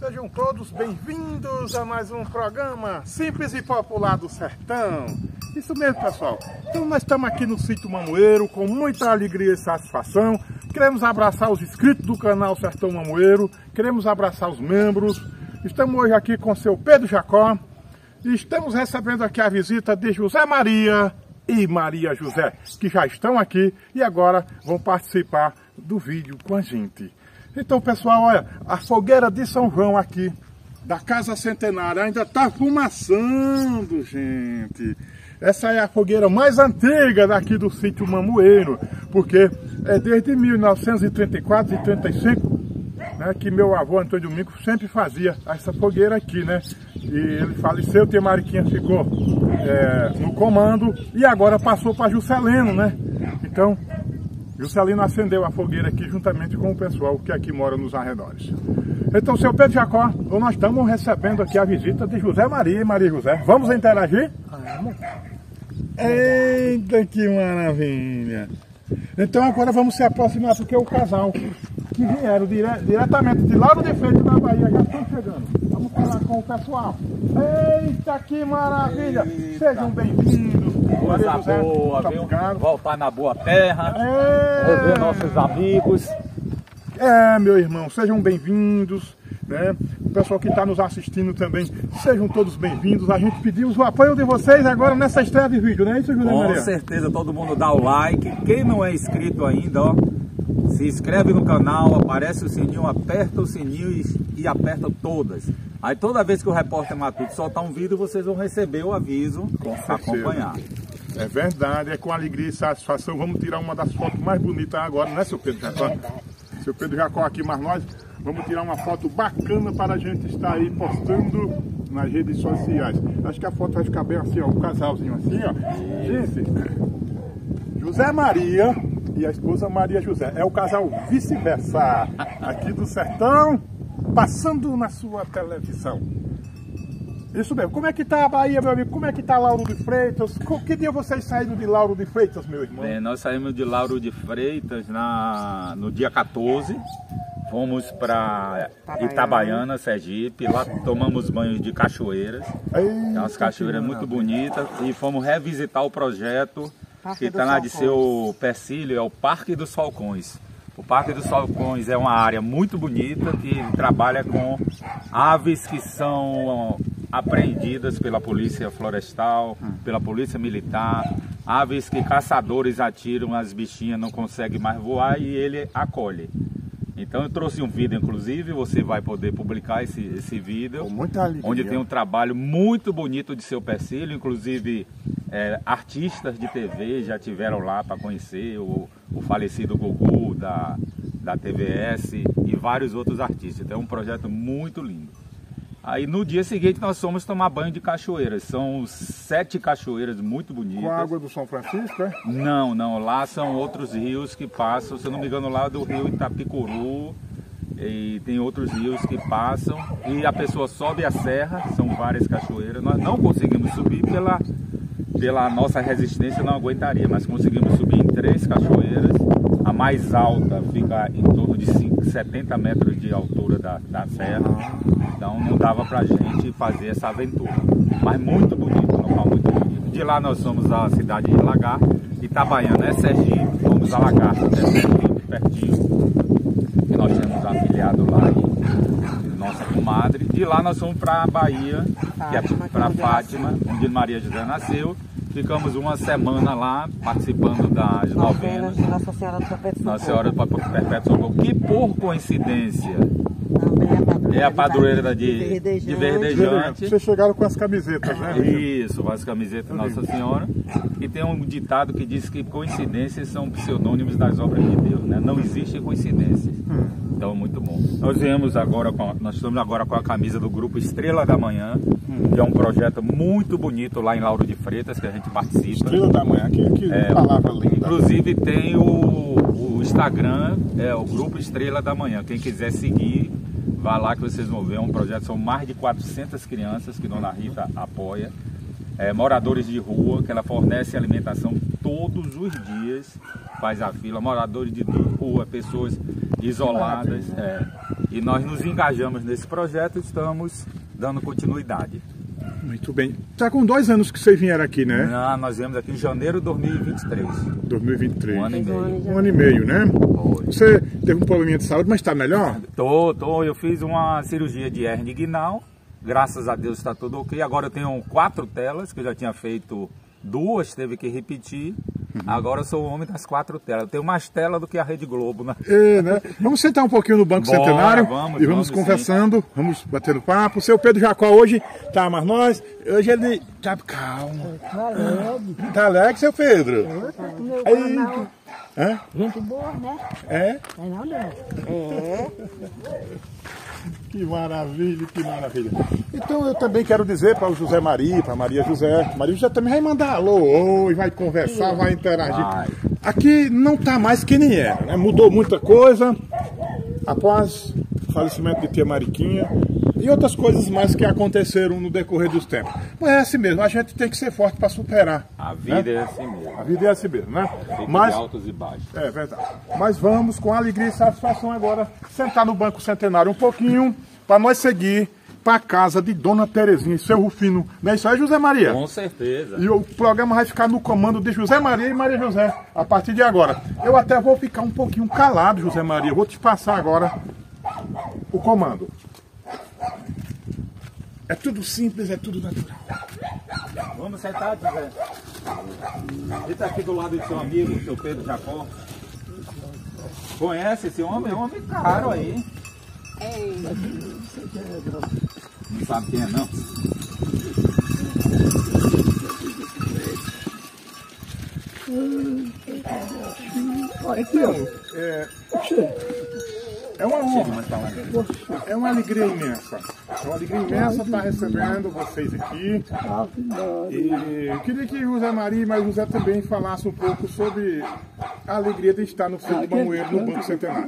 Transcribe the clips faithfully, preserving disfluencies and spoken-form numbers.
Sejam todos bem-vindos a mais um programa Simples e Popular do Sertão. Isso mesmo, pessoal. Então nós estamos aqui no Sítio Mamoeiro com muita alegria e satisfação. Queremos abraçar os inscritos do canal Sertão Mamoeiro, queremos abraçar os membros. Estamos hoje aqui com o seu Pedro Jacó e estamos recebendo aqui a visita de José Maria e Maria José, que já estão aqui e agora vão participar do vídeo com a gente. Então, pessoal, olha, a fogueira de São João aqui, da Casa Centenária, ainda está fumaçando, gente. Essa é a fogueira mais antiga daqui do Sítio Mamoeiro, porque é desde mil novecentos e trinta e quatro e trinta e cinco, né, que meu avô Antônio Domingos sempre fazia essa fogueira aqui, né? E ele faleceu, o Tia Mariquinha ficou é, no comando e agora passou para Juscelino, né? Então, Juscelino acendeu a fogueira aqui juntamente com o pessoal que aqui mora nos arredores. Então, seu Pedro Jacó, nós estamos recebendo aqui a visita de José Maria e Maria José. Vamos interagir? Vamos. Eita, que maravilha! Então agora vamos se aproximar, porque o casal que vieram dire diretamente de Lauro de Freitas da Bahia já estão chegando. Vamos falar com o pessoal. Eita, que maravilha! Eita. Sejam bem-vindos. Coisa boa, tá viu? Voltar na boa terra, é... rever nossos amigos. É, meu irmão, sejam bem-vindos, né? O pessoal que está nos assistindo também, sejam todos bem-vindos. A gente pediu o apoio de vocês agora nessa estreia de vídeo, não é isso, José Maria? Com certeza, todo mundo dá o like. Quem não é inscrito ainda, ó, se inscreve no canal, aparece o sininho, aperta o sininho e, e aperta todas. Aí toda vez que o Repórter Matuto soltar um vídeo, vocês vão receber o aviso para acompanhar. É verdade, é com alegria e satisfação. Vamos tirar uma das fotos mais bonitas agora, né, seu Pedro Jacó? Seu Pedro Jacó aqui, mas nós vamos tirar uma foto bacana para a gente estar aí postando nas redes sociais. Acho que a foto vai ficar bem assim, ó, um casalzinho assim, ó. Gente, José Maria e a esposa Maria José. É o casal vice-versa, aqui do Sertão, passando na sua televisão. Isso mesmo. Como é que tá a Bahia, meu amigo? Como é que tá Lauro de Freitas? Que dia vocês saíram de Lauro de Freitas, meu irmão? Bem, nós saímos de Lauro de Freitas na, no dia quatorze. Fomos para Itabaiana, Sergipe. Lá tomamos banhos de cachoeiras. Tem umas cachoeiras muito bonitas. E fomos revisitar o projeto que está lá de seu Persílio, é o Parque dos Falcões. O Parque dos Falcões é uma área muito bonita que trabalha com aves que são apreendidas pela Polícia Florestal, pela Polícia Militar, aves que caçadores atiram, as bichinhas não conseguem mais voar e ele acolhe. Então eu trouxe um vídeo, inclusive, você vai poder publicar esse, esse vídeo, onde tem um trabalho muito bonito de seu Persílio, inclusive é, artistas de T V já tiveram lá para conhecer, o, o falecido Gugu da, da T V S e vários outros artistas. Então é um projeto muito lindo. Aí no dia seguinte nós fomos tomar banho de cachoeiras, são sete cachoeiras muito bonitas. Com a água do São Francisco, é? Não, não, lá são outros rios que passam, se eu não me engano lá do rio Itapicuru, e tem outros rios que passam, e a pessoa sobe a serra, são várias cachoeiras, nós não conseguimos subir pela, pela nossa resistência, não aguentaria, mas conseguimos subir em três cachoeiras, a mais alta fica em torno de setenta metros de altura da, da serra. Então não dava pra gente fazer essa aventura. Mas muito bonito, um local muito bonito. De lá nós fomos à cidade de Lagarto, Itabaiana é Sergipe, fomos a Lagarto, é Sergipe, pertinho. E nós temos afiliado lá em nossa comadre. De lá nós fomos para a Bahia, que é para Fátima, onde Maria José nasceu. Ficamos uma semana lá participando das novenas. Nossa Senhora do Perpétuo Socorro. Nossa Senhora do Perpétuo Socorro, que por coincidência é a padroeira de, de Verdejante. Vocês chegaram com as camisetas, né? Isso, com as camisetas Nossa Senhora. E tem um ditado que diz que coincidências são pseudônimos das obras de Deus, né? Não existem coincidências. Então, muito bom. Nós viemos agora com, nós estamos agora com a camisa do grupo Estrela da Manhã, que é um projeto muito bonito lá em Lauro de Freitas, que a gente participa. Estrela da Manhã, que, que é, palavra linda. Inclusive tem o, o Instagram, é o grupo Estrela da Manhã. Quem quiser seguir, vá lá que vocês vão ver. É um projeto, são mais de quatrocentas crianças que Dona Rita apoia. É, moradores de rua, que ela fornece alimentação todos os dias, faz a fila. Moradores de rua, pessoas isoladas. É. E nós nos engajamos nesse projeto e estamos dando continuidade. Muito bem. Está com dois anos que vocês vieram aqui, né? Não, nós viemos aqui em janeiro de dois mil e vinte e três. dois mil e vinte e três. Um ano e meio. Um ano e meio, né? Foi. Você teve um probleminha de saúde, mas está melhor? Tô, tô. Eu fiz uma cirurgia de hérnia inguinal. Graças a Deus está tudo ok. Agora eu tenho quatro telas, que eu já tinha feito duas, teve que repetir. Uhum. Agora eu sou o homem das quatro telas. Eu tenho mais tela do que a Rede Globo, né? É, né? Vamos sentar um pouquinho no Banco Bora, Centenário vamos, e vamos, vamos conversando, sim. Vamos batendo papo. O seu Pedro Jacó hoje tá mais nós. Hoje ele tá calmo. Tá alegre. Tá alegre, seu Pedro? Meu Aí. canal. Hã? Gente boa, né? É? É não, não. É. Que maravilha, que maravilha. Então eu também quero dizer para o José Maria, para Maria José, Maria José também vai mandar alô, oi, vai conversar, vai interagir. Vai. Aqui não está mais que nem era, né? Mudou muita coisa após o falecimento de tia Mariquinha e outras coisas mais que aconteceram no decorrer dos tempos. Mas é assim mesmo, a gente tem que ser forte para superar. A vida né? é assim mesmo. A vida é assim mesmo, né? Fica Mas, de altos e baixos. É verdade. Mas vamos com alegria e satisfação agora sentar no Banco Centenário um pouquinho para nós seguir para a casa de Dona Terezinha e seu Rufino. Não é isso aí, José Maria? Com certeza. E o programa vai ficar no comando de José Maria e Maria José a partir de agora. Eu até vou ficar um pouquinho calado, José Maria. Eu vou te passar agora o comando. É tudo simples, é tudo natural. Vamos sentar, José. Ele está aqui do lado do seu amigo, seu Pedro Jacó. Conhece esse homem? É um homem caro aí. Ei. Não sabe quem é, não? Então, é, é uma honra, é uma alegria imensa. É uma alegria imensa estar recebendo vocês aqui. E eu queria que José Maria e mais José também falassem um pouco sobre a alegria de estar no Sítio Mamoeiro, no Banco Centenário.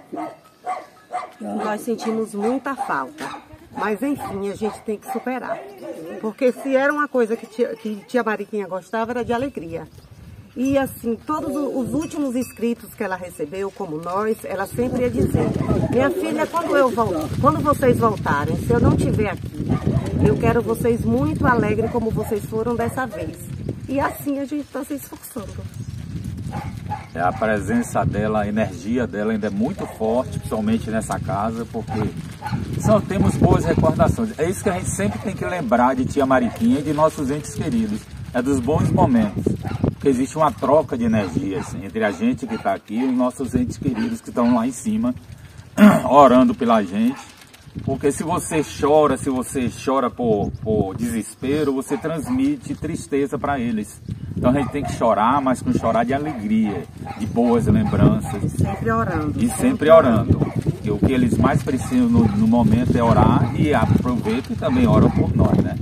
Nós sentimos muita falta, mas enfim, a gente tem que superar. Porque se era uma coisa que tia, que tia Mariquinha gostava, era de alegria. E assim, todos os últimos inscritos que ela recebeu, como nós, ela sempre ia dizer: minha filha, quando eu voltar, quando vocês voltarem, se eu não estiver aqui, eu quero vocês muito alegres como vocês foram dessa vez. E assim a gente está se esforçando. É, a presença dela, a energia dela ainda é muito forte, principalmente nessa casa, porque só temos boas recordações. É isso que a gente sempre tem que lembrar de tia Mariquinha e de nossos entes queridos. É dos bons momentos. Porque existe uma troca de energia assim, entre a gente que está aqui e os nossos entes queridos que estão lá em cima, orando pela gente. Porque se você chora, se você chora por, por desespero, você transmite tristeza para eles. Então a gente tem que chorar, mas com chorar de alegria, de boas lembranças. E sempre orando. E sempre orando. Porque o que eles mais precisam no, no momento é orar e aproveita e também oram por nós, né?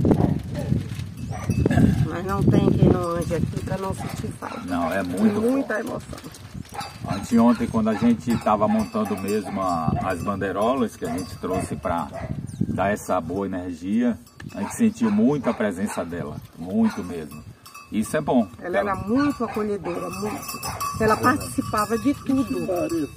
Mas não tem quem não ande aqui para não sentir falta. Não, é muito Muita forte. emoção. Anteontem, quando a gente estava montando mesmo a, as bandeirolas que a gente trouxe para dar essa boa energia, a gente sentiu muito a presença dela, muito mesmo. Isso é bom. Ela era muito acolhedora, muito. Ela participava de tudo.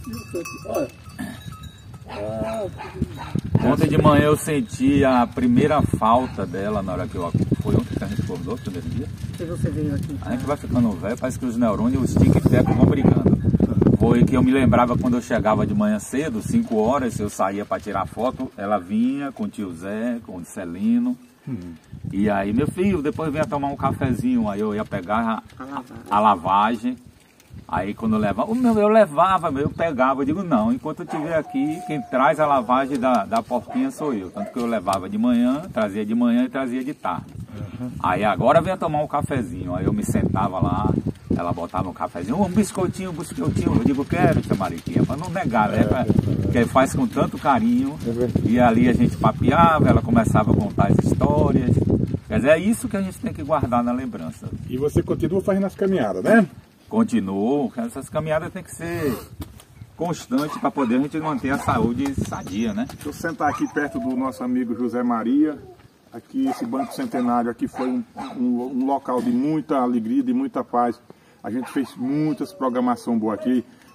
Ontem de manhã eu senti a primeira falta dela na hora que eu... Foi ontem que a gente acordou, no primeiro dia? Que você veio aqui. A gente vai ficando velho, parece que os neurônios, os tic e teco vão brigando. Foi que eu me lembrava quando eu chegava de manhã cedo, cinco horas, eu saía para tirar foto, ela vinha com o tio Zé, com o Celino. Hum. E aí, meu filho, depois vinha tomar um cafezinho, aí eu ia pegar a, a, lavagem. a lavagem. Aí quando eu levava, meu, eu levava, meu, eu pegava, eu digo, não, enquanto eu estiver aqui, quem traz a lavagem da, da porquinha sou eu. Tanto que eu levava de manhã, trazia de manhã e trazia de tarde. Uhum. Aí agora vinha tomar um cafezinho, aí eu me sentava lá, ela botava um cafezinho, um biscoitinho, um biscoitinho, eu digo, quero, tia Mariquinha, para não negar, né? Pra, porque faz com tanto carinho, e ali a gente papeava, ela começava a contar as histórias. Quer dizer, é isso que a gente tem que guardar na lembrança. E você continua fazendo as caminhadas, né? Continuo, essas caminhadas tem que ser constantes para poder a gente manter a saúde sadia, né? Deixa eu sentar aqui perto do nosso amigo José Maria. Aqui esse Banco Centenário aqui foi um, um, um local de muita alegria, de muita paz. A gente fez muitas programações boas aqui.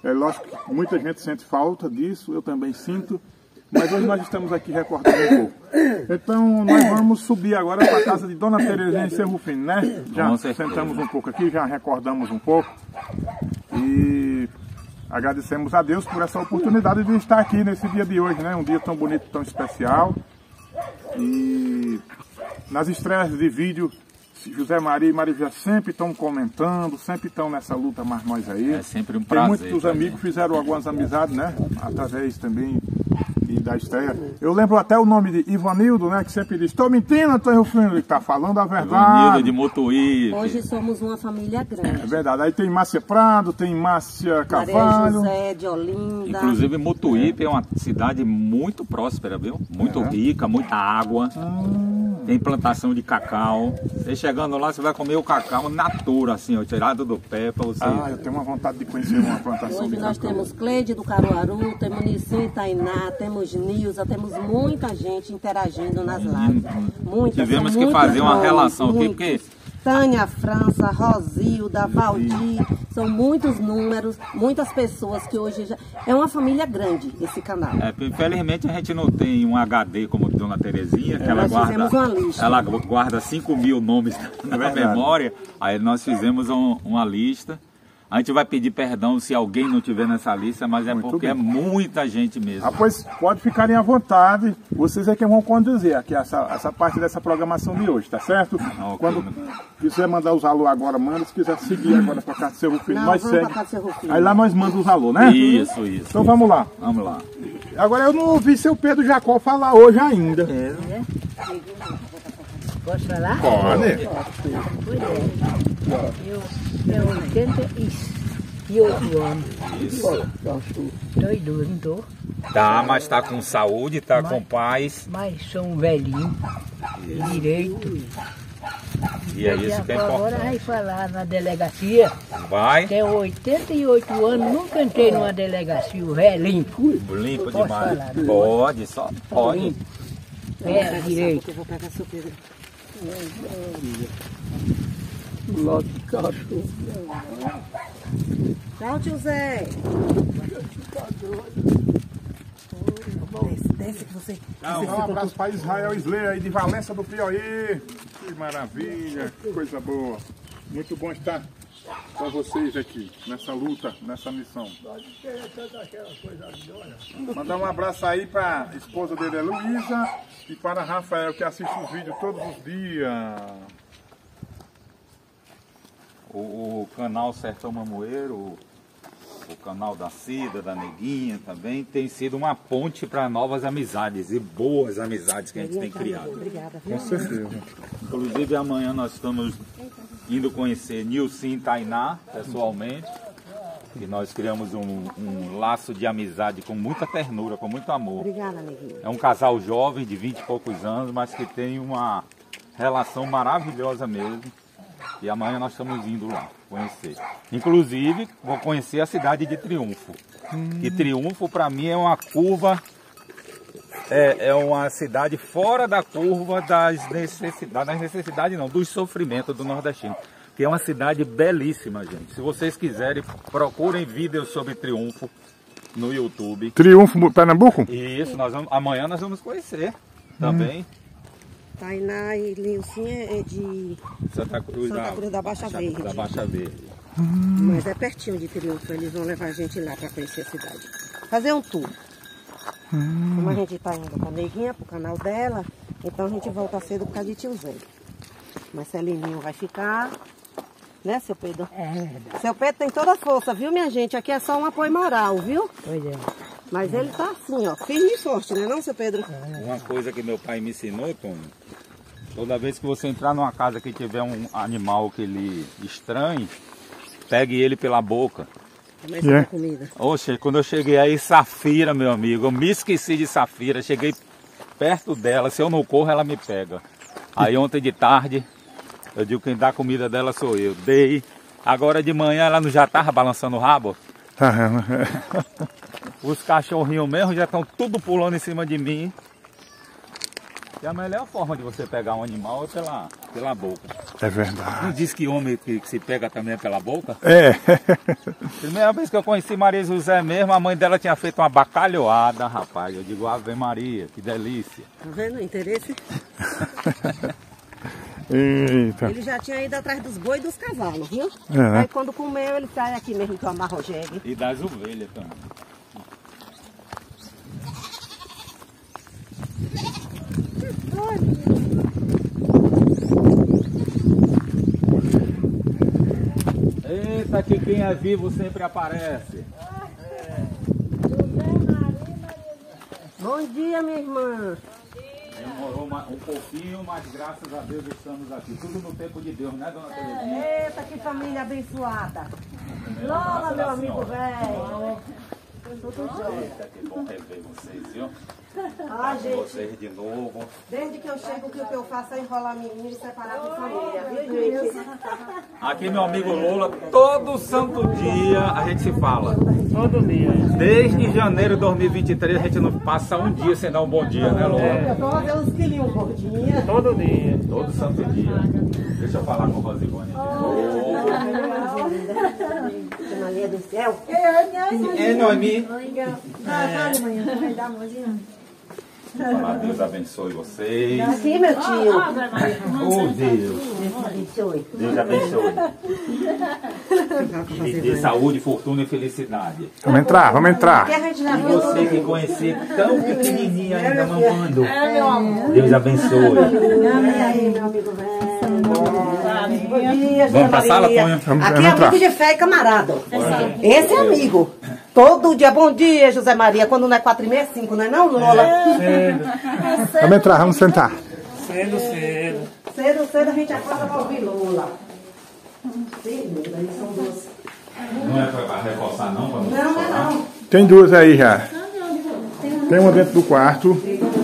É lógico que muita gente sente falta disso, eu também sinto, mas hoje nós estamos aqui recordando um pouco. Então nós vamos subir agora para a casa de Dona Terezinha em Serrufino, né? Já sentamos um pouco aqui, já recordamos um pouco e agradecemos a Deus por essa oportunidade de estar aqui nesse dia de hoje, né? Um dia tão bonito, tão especial. E nas estreias de vídeo, José Maria e Maria sempre estão comentando, sempre estão nessa luta, mas nós aí. É sempre um prazer. Tem muitos dos amigos que fizeram algumas amizades, né? Através também e da estreia. Eu lembro até o nome de Ivanildo, né? Que sempre diz, estou mentindo, Antônio Filho, ele está falando a verdade. Ivanildo de Motuí. Hoje somos uma família grande. É verdade. Aí tem Márcia Prado, tem Márcia Maria Carvalho. José de Olinda. Inclusive Motuípe é uma cidade muito próspera, viu? Muito É. rica, muita água. Hum. Tem plantação de cacau. Você chegando lá, você vai comer o cacau natura, assim, ó, tirado do pé para você. Ah, eu tenho uma vontade de conhecer uma plantação Hoje de nós cacau. temos Cleide do Caruaru, temos Nissim Tainá, temos Nilza, temos muita gente interagindo nas lives. Muitas, Tivemos são que muitos fazer uma nomes, relação aqui, muitos. porque Tânia França, Rosilda, Valdir, são muitos números, muitas pessoas que hoje já... É uma família grande esse canal. É, infelizmente a gente não tem um H D como Dona Terezinha, que ela nós guarda, fizemos uma lista. ela guarda cinco mil nomes na verdade. memória. Aí nós fizemos um- uma lista. A gente vai pedir perdão se alguém não tiver nessa lista, mas é Muito porque bem. é muita gente mesmo. Ah, pois pode ficarem à vontade, vocês é que vão conduzir aqui essa, essa parte dessa programação de hoje, tá certo? Ok. Quando quiser mandar os alô agora, manda. Se quiser seguir agora para casa do Serrufino, Não, nós vamos segue. pra casa do Serrufino. Aí lá nós mandamos os alô, né? Isso, isso. Então vamos lá. Vamos lá. Agora eu não ouvi seu Pedro Jacó falar hoje ainda. Posso falar? Pode. Pois é. Eu tenho oitenta e oito anos. Isso. Estou idoso, não estou. Tá, mas tá com saúde, tá com paz. Mas sou um velhinho. Direito. E é isso que é Agora vai importante. falar na delegacia. Vai. Tenho oitenta e oito anos, nunca entrei numa delegacia, o velhinho. Limpo Posso demais. falar, não Pode, só pode. Limpo. É, direito. Eu vou pegar seu Pedro. Logo de cachorro. Tchau, tio Zé. Desce, desce que você... Não, um abraço para Israel Slay aí de Valença do Piauí. Que maravilha, que coisa boa. Muito bom estar com vocês aqui, nessa luta, nessa missão. Mandar um abraço aí para a esposa dele, Luísa, e para Rafael, que assiste os vídeos todos os dias. O, o canal Sertão Mamoeiro, o, o canal da Cida, da Neguinha também, tem sido uma ponte para novas amizades e boas amizades que a gente tem criado. Obrigada, viu? Com certeza. Inclusive amanhã nós estamos indo conhecer Nilsim Tainá pessoalmente. E nós criamos um, um laço de amizade com muita ternura, com muito amor. Obrigada, neguinho. É um casal jovem de vinte e poucos anos, mas que tem uma relação maravilhosa mesmo. E amanhã nós estamos indo lá conhecer. Inclusive, vou conhecer a cidade de Triunfo. E Triunfo, para mim, é uma curva, é, é uma cidade fora da curva das necessidades, das necessidades não, dos sofrimentos do nordestino. Que é uma cidade belíssima, gente. Se vocês quiserem, procurem vídeos sobre Triunfo no YouTube. Triunfo Pernambuco? E isso, nós vamos, amanhã nós vamos conhecer também. Tainá e Nilcinha é de... Santa Cruz, Santa da, Cruz da Baixa Verde. Da Baixa Verde. Mas é pertinho de Triunfo, eles vão levar a gente lá para conhecer a cidade. Fazer um tour. Como a gente está indo com a neguinha pro canal dela, então a gente volta cedo por causa de tio Zé. Marcelininho vai ficar, né, seu Pedro? É verdade. Seu Pedro tem toda a força, viu, minha gente? Aqui é só um apoio moral, viu? Pois é. Mas ele tá assim, ó, firme e forte, né não, seu Pedro? Uma coisa que meu pai me ensinou, Tony, toda vez que você entrar numa casa que tiver um animal que ele estranhe, pegue ele pela boca. Começa Yeah. a comida. Oxe, quando eu cheguei aí, Safira, meu amigo, eu me esqueci de Safira, cheguei perto dela, se eu não corro, ela me pega. Aí ontem de tarde, eu digo, quem dá comida dela sou eu. Dei. Agora de manhã ela não já estava balançando o rabo? Os cachorrinhos mesmo já estão tudo pulando em cima de mim. E a melhor forma de você pegar um animal é pela, pela boca. É verdade. Não diz que homem que, que se pega também é pela boca? É. Primeira vez que eu conheci Maria José mesmo, a mãe dela tinha feito uma bacalhoada, rapaz. Eu digo, Ave Maria, que delícia. Tá vendo o interesse? Eita. Ele já tinha ido atrás dos bois e dos cavalos, viu? É, né? Aí quando comeu, ele sai aqui mesmo tomar rojegue. E das ovelhas também. Eita, que quem é vivo sempre aparece. Bom dia, minha irmã. Demorou uma- um pouquinho, mas graças a Deus estamos aqui. Tudo no tempo de Deus, né, dona Terezinha? Eita, que família abençoada. Lola, meu amigo velho. Eita, que bom rever vocês, viu? Ah, gente, Vocês de novo. desde que eu chego, o que eu faço é enrolar menino e separar com família, viu, gente? Aqui meu amigo Lula, todo santo dia a gente se fala. Todo dia. Desde janeiro de dois mil e vinte e três a gente não passa um dia sem dar um bom dia, né, Lula? Eu vou fazer uns quilinhos gordinhos. Todo dia. Todo santo dia. Deixa eu falar com a Rosivone de novo. Maria do céu. É, Noemi. É. Deus abençoe vocês. Aqui, meu tio. Oh, Deus. Abençoe. Deus abençoe. E dê saúde, fortuna e felicidade. Vamos entrar, vamos entrar. Que a gente já E viu você que conhecer tão pequenininha ainda mamando. Deus abençoe. aí, meu amigo velho. Bom dia, Vamos pra sala, Tonho? Vamos, Aqui vamos é entrar. amigo de fé e camarada. Esse é amigo. Todo dia, bom dia, José Maria. Quando não é quatro e meia, cinco, não é não, Lola? Cedo. Vamos entrar, vamos sentar. Cedo, cedo. Cedo, cedo a gente acorda pra ouvir Lola. Sim, eles são doces. Não é pra reforçar não? Pra não, Não, não é não. Tem duas aí já. Tem uma dentro do quarto.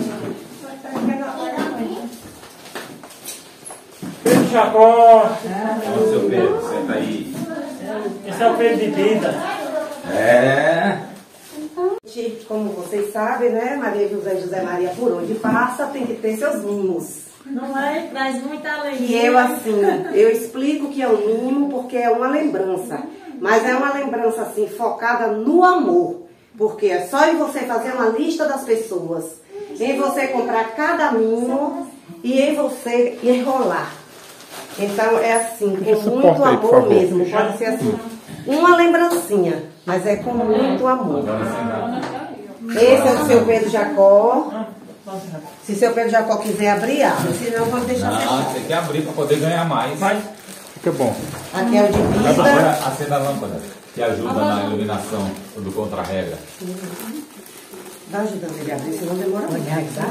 Pedro Chacó. Ô, seu Pedro, senta aí. Esse é o Pedro de vida. É. Como vocês sabem, né? Maria José e José Maria, por onde passa, tem que ter seus mimos. Não é? Traz muita E alegria. eu, assim, eu explico que é um mimo porque é uma lembrança. Mas é uma lembrança, assim, focada no amor. Porque é só em você fazer uma lista das pessoas, em você comprar cada mimo e em você enrolar. Então, é assim, com muito suporta aí, por amor favor. mesmo. Pode ser assim, uma lembrancinha, mas é com muito amor. Esse é o seu Pedro Jacó. Se seu Pedro Jacó quiser abrir, abre. Senão, pode deixar Não, fechado. você quer abrir para poder ganhar mais. Fica bom. Aqui é o de Agora vida. acenda a lâmpada, que ajuda na iluminação do contra-regra. Vai ajudando ele a abrir, senão demora muito.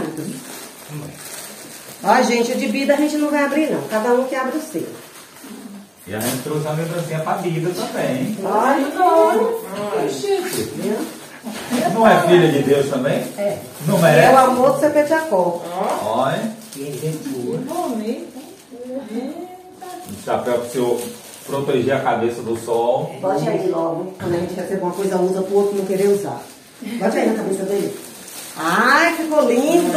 Ó, gente, o de vida a gente não vai abrir, não. Cada um que abre o seu. E a gente trouxe uma lembrancinha para a vida também. Não é filha de Deus também? É. Não É o merece? amor do seu Pedro Jacó. Olha. Um chapéu para o senhor proteger a cabeça do sol. Bote aí logo. Quando a gente recebe uma coisa, usa pro outro não querer usar. Bote aí na cabeça dele. Ai, ficou lindo!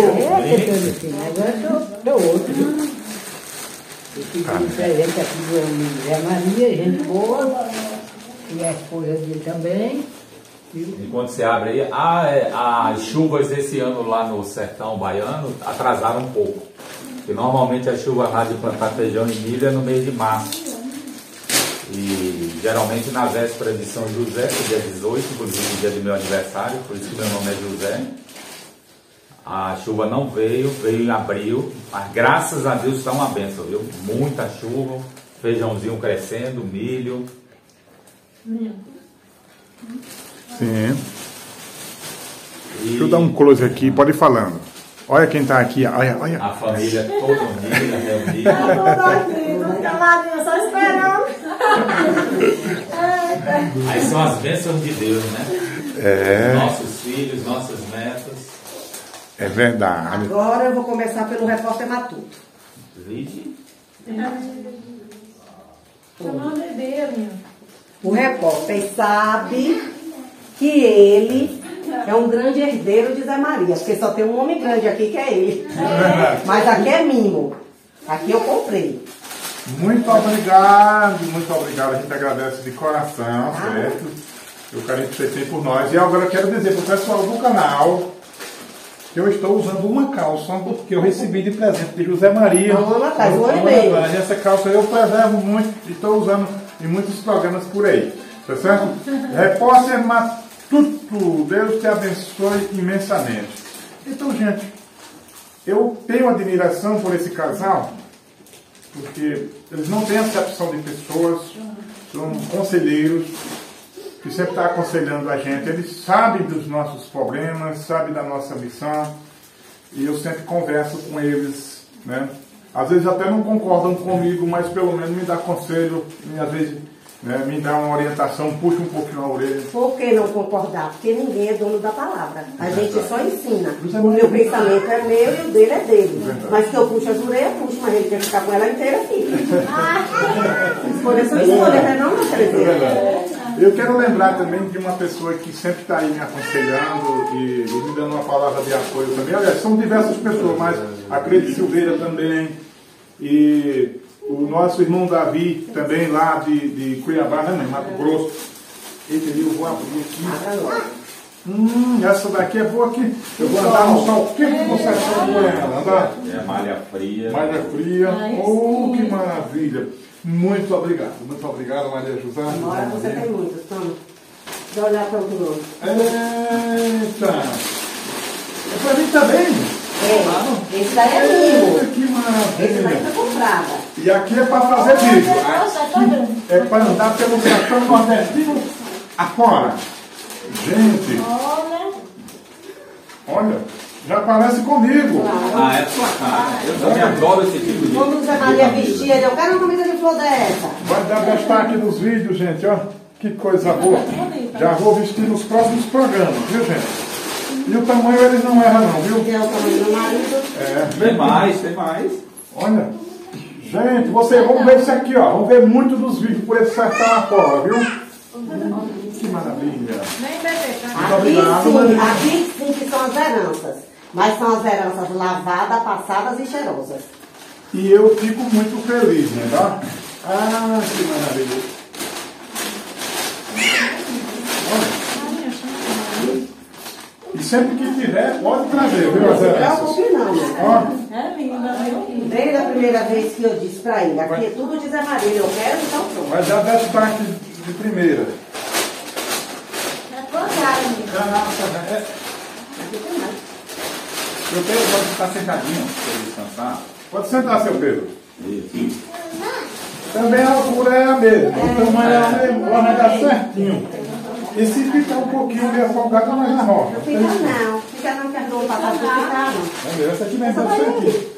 Agora é outro, viu? Esse diferente aqui do amigo Zé Maria, gente boa. E a esposa dele também. Enquanto você abre aí, ah, é, as chuvas esse ano lá no sertão baiano atrasaram um pouco. Porque normalmente a chuva lá de plantar feijão e milho é no mês de março. E geralmente na véspera de São José, que é dia dezoito, inclusive o dia do meu aniversário, por isso que meu nome é José. A chuva não veio, veio em abril, mas graças a Deus está uma benção, viu? Muita chuva, feijãozinho crescendo, milho. Sim. E Deixa eu dar um close aqui, pode ir falando. Olha quem tá aqui, olha, olha. a família toda unida, reunida. Só esperando. Aí são as bênçãos de Deus, né? É, Nossos filhos, nossos netos. é verdade. Agora eu vou começar pelo repórter Matuto. Vide. O repórter sabe que ele é um grande herdeiro de Zé Maria, porque só tem um homem grande aqui que é ele. Mas aqui é mimo. Aqui eu comprei. Muito obrigado, muito obrigado. A gente agradece de coração, certo? O carinho que você tem por nós. E agora eu quero dizer para o pessoal do canal que eu estou usando uma calça que eu recebi de presente de José Maria. Não, Ana Cás, um ano e meio. Essa calça eu preservo muito e estou usando em muitos programas por aí. Tá certo? Repórter Matuto, Deus te abençoe imensamente. Então, gente, eu tenho admiração por esse casal, porque eles não têm acepção de pessoas, são conselheiros, que sempre estão aconselhando a gente. Eles sabem dos nossos problemas, sabem da nossa missão, e eu sempre converso com eles, né? Às vezes até não concordam comigo, mas pelo menos me dá conselho, e às vezes, né, me dá uma orientação, puxa um pouquinho a orelha. Por que não concordar? Porque ninguém é dono da palavra. A gente só ensina. O meu pensamento é meu e o dele é dele. Mas que eu puxo as orelhas, eu puxo, mas ele quer ficar com ela inteira aqui. Escolha sua escolha, né? Não, não, Terezinha? Eu quero lembrar também de uma pessoa que sempre está aí me aconselhando e, e me dando uma palavra de apoio também. Aliás, são diversas pessoas, mas a Crede Silveira também, e o nosso irmão Davi, também lá de, de Cuiabá, né, Mato Grosso. Eita, eu vou abrir aqui. Hum, essa daqui é boa aqui. Eu vou andar no sol. O que você achou com ela? Andar? É malha fria. Malha fria. Oh, que maravilha. Muito obrigado. Muito obrigado, Maria José. Agora você tem muitos, toma. Deixa eu olhar para o outro. Eita. É pra mim também? É. Esse daí é mimo. Que maravilha. Esse daí foi comprada. E aqui é para fazer vídeo. Aqui é para andar pelo sertão nordestino afora. Gente. Olha, já parece comigo. Ah, é a sua cara. Eu também adoro esse tipo de... Como Zé Maria vestia, eu quero uma camisa de flor dessa. Vai dar destaque nos vídeos, gente, ó. Que coisa boa. Já vou vestir nos próximos programas, viu, gente? E o tamanho eles não erram não, viu? É o tamanho do marido. É. Tem mais, tem mais. Olha. Gente, vocês vão ver isso aqui, ó. Vão ver muito dos vídeos por esse sertão afora, viu? Que maravilha. Muito Aqui obrigado, sim, Maria. aqui sim que são as heranças. Mas são as heranças lavadas, passadas e cheirosas. E eu fico muito feliz, né? Tá? Ah, que maravilha. Olha. E sempre que tiver, pode trazer, viu? Não As se heranças. preocupe não, né? Ó, É linda, viu? Desde a primeira vez que eu disse pra ele, aqui é tudo de Zé Maria, eu quero, então pronto. vai dar destaque de primeira. É tua cara, amiga. Nossa, é. Aqui tem mais. Eu Pedro pode ficar sentadinho para ele descansar. Pode sentar, seu Pedro. Isso. Também a altura é a mesma, o tamanho é o mesmo, vai dar certinho. E se ficar um pouquinho meio afogado, mais na rocha. Não fica não, fica não, que as duas passadas não ficar não. Vamos ver, essa aqui vai dar certinho.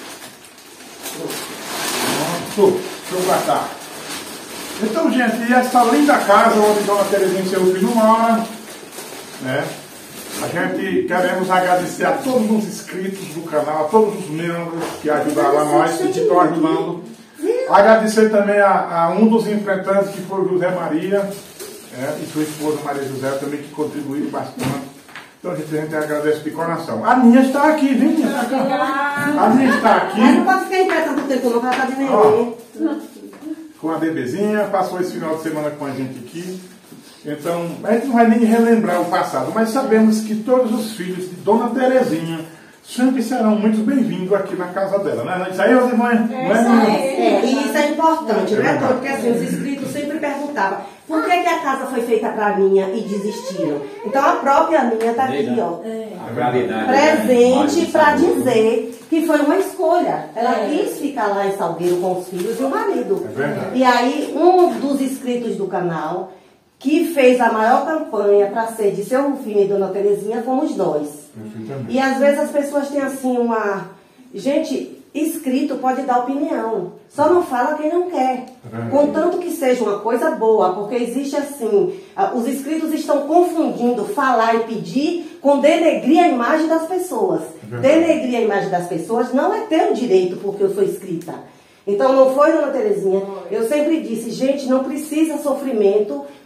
Pronto, deixa eu guardar. Então, gente, e essa linda casa onde Dona Terezinha e seu filho moram, né? A gente queremos agradecer a todos os inscritos do canal, a todos os membros que ajudaram a nós, que estão ajudando. Agradecer também a, a um dos enfrentantes, que foi o José Maria, é, e sua esposa Maria José também, que contribuiu bastante. Então a gente, a gente agradece de coração. A Ninha está aqui, vem, Ninha, está aqui. A Ninha está aqui. Mas não pode ficar em pé tanto tempo, não, porque ela tá de neném. Ó, com a bebezinha, passou esse final de semana com a gente aqui. Então, a gente não vai nem relembrar o passado, mas sabemos que todos os filhos de Dona Terezinha sempre serão muito bem-vindos aqui na casa dela, né? Isso aí, Rosimãe? É, não é, É, e isso é importante, É né? verdade. Porque assim, os inscritos sempre perguntavam por que, que a casa foi feita para minha e desistiram. Então a própria minha está aqui, ó. A gravidade. Presente né? para dizer que foi uma escolha. Ela quis ficar lá em Salgueiro com os filhos e o marido. É verdade. E aí, um dos inscritos do canal, que fez a maior campanha para ser de seu Rufino e Dona Terezinha, fomos nós. E às vezes as pessoas têm assim uma... Gente, inscrito pode dar opinião. Só não fala quem não quer. Contanto que seja uma coisa boa, porque existe assim... Os inscritos estão confundindo falar e pedir com denegrir a imagem das pessoas. Denegrir a imagem das pessoas não é ter o direito porque eu sou inscrita. Então não foi, Dona Terezinha? Eu sempre disse, gente, não precisa sofrimento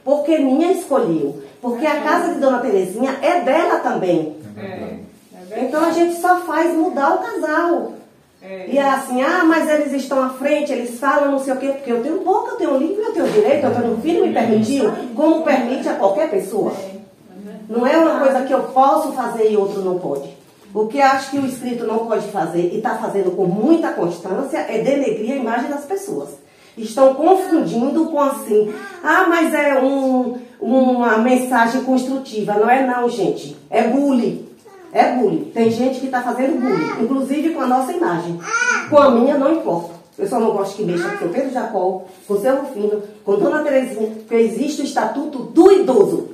porque minha escolheu. Porque a casa de Dona Terezinha é dela também. É. Então a gente só faz mudar o casal. É. E é assim, ah, mas eles estão à frente, eles falam não sei o quê, porque eu tenho boca, eu tenho língua, eu tenho direito, eu tenho um filho me permitiu, como permite a qualquer pessoa. Não é uma coisa que eu posso fazer e outro não pode. O que eu acho que o espírito não pode fazer e está fazendo com muita constância é denegrir a imagem das pessoas. Estão confundindo com assim, ah, mas é um, uma mensagem construtiva. Não é não, gente. É bullying. É bullying. Tem gente que está fazendo bullying, inclusive com a nossa imagem. Com a minha não importa. Eu só não gosto que mexa com o seu Pedro Jacó, com o seu Rufino, com Dona Terezinha, porque existe o estatuto do idoso.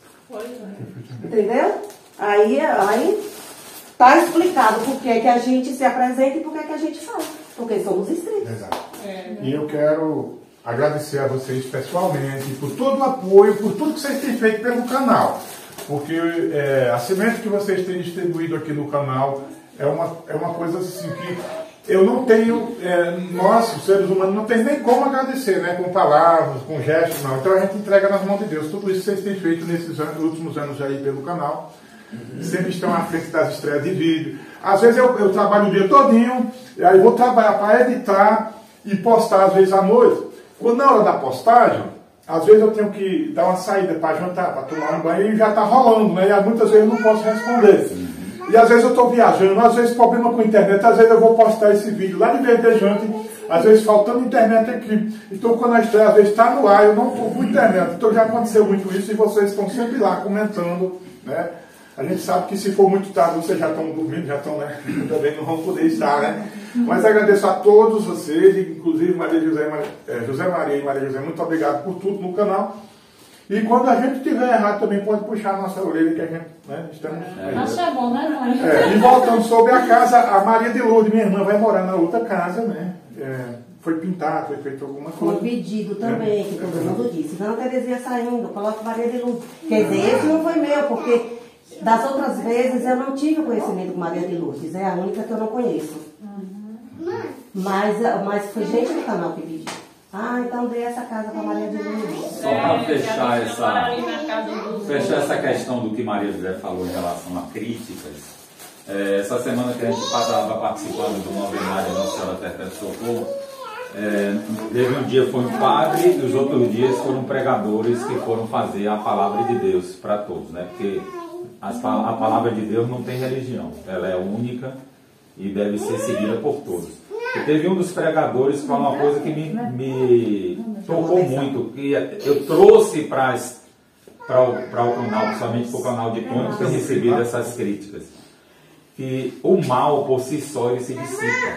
Entendeu? Aí, aí tá explicado por que, que a gente se apresenta e por que, que a gente fala. Porque somos inscritos. Exato. É. E eu quero agradecer a vocês pessoalmente por todo o apoio, por tudo que vocês têm feito pelo canal. Porque é, a semente que vocês têm distribuído aqui no canal é uma, é uma coisa assim que eu não tenho, é, nós, os seres humanos, não tem nem como agradecer, né? Com palavras, com gestos, não. Então a gente entrega nas mãos de Deus tudo isso que vocês têm feito nesses anos, últimos anos aí pelo canal. Sempre estão à frente das estreias de vídeo. Às vezes eu, eu trabalho o dia todinho, e aí vou trabalhar para editar e postar às vezes à noite. Quando na hora da postagem, às vezes eu tenho que dar uma saída para jantar, para tomar um banho e já está rolando, né? E muitas vezes eu não posso responder. E às vezes eu estou viajando, às vezes problema com a internet, às vezes eu vou postar esse vídeo lá de Verdejante, às vezes faltando internet aqui. Então quando a estreia às vezes está no ar, eu não estou com internet. Então já aconteceu muito isso e vocês estão sempre lá comentando, né? A gente sabe que se for muito tarde, vocês já estão dormindo, já estão, né? Também não vão poder estar, né? Mas agradeço a todos vocês, inclusive Maria José, José Maria e Maria José, muito obrigado por tudo no canal. E quando a gente tiver errado também pode puxar a nossa orelha, que a gente, né, estamos... É. Acho é bom, né, mãe? É, e voltando sobre a casa, a Maria de Lourdes, minha irmã, vai morar na outra casa, né? É, foi pintado, foi feito alguma coisa. Foi pedido também, é. que todo mundo disse. Dona Terezinha saindo, coloca Maria de Lourdes. Quer dizer, esse não foi meu, porque das outras vezes eu não tive conhecimento com Maria de Lourdes. É a única que eu não conheço. Uhum. Mas, mas foi gente do canal que pediu. Ah, então dei essa casa para Maria de Lourdes. Só para fechar essa, fechar essa questão do que Maria José falou em relação a críticas, é, essa semana que a gente estava participando do novenário Nossa Senhora Perpétua Socorro, é, teve um dia foi um padre e os outros dias foram pregadores que foram fazer a palavra de Deus para todos, né? Porque as, a palavra de Deus não tem religião, ela é única e deve ser seguida por todos. E teve um dos pregadores que falou uma coisa que me, me tocou muito, que eu trouxe para o canal, principalmente para o canal de Tony, que tem recebido essas críticas. Que o mal, por si só, ele se dissipa.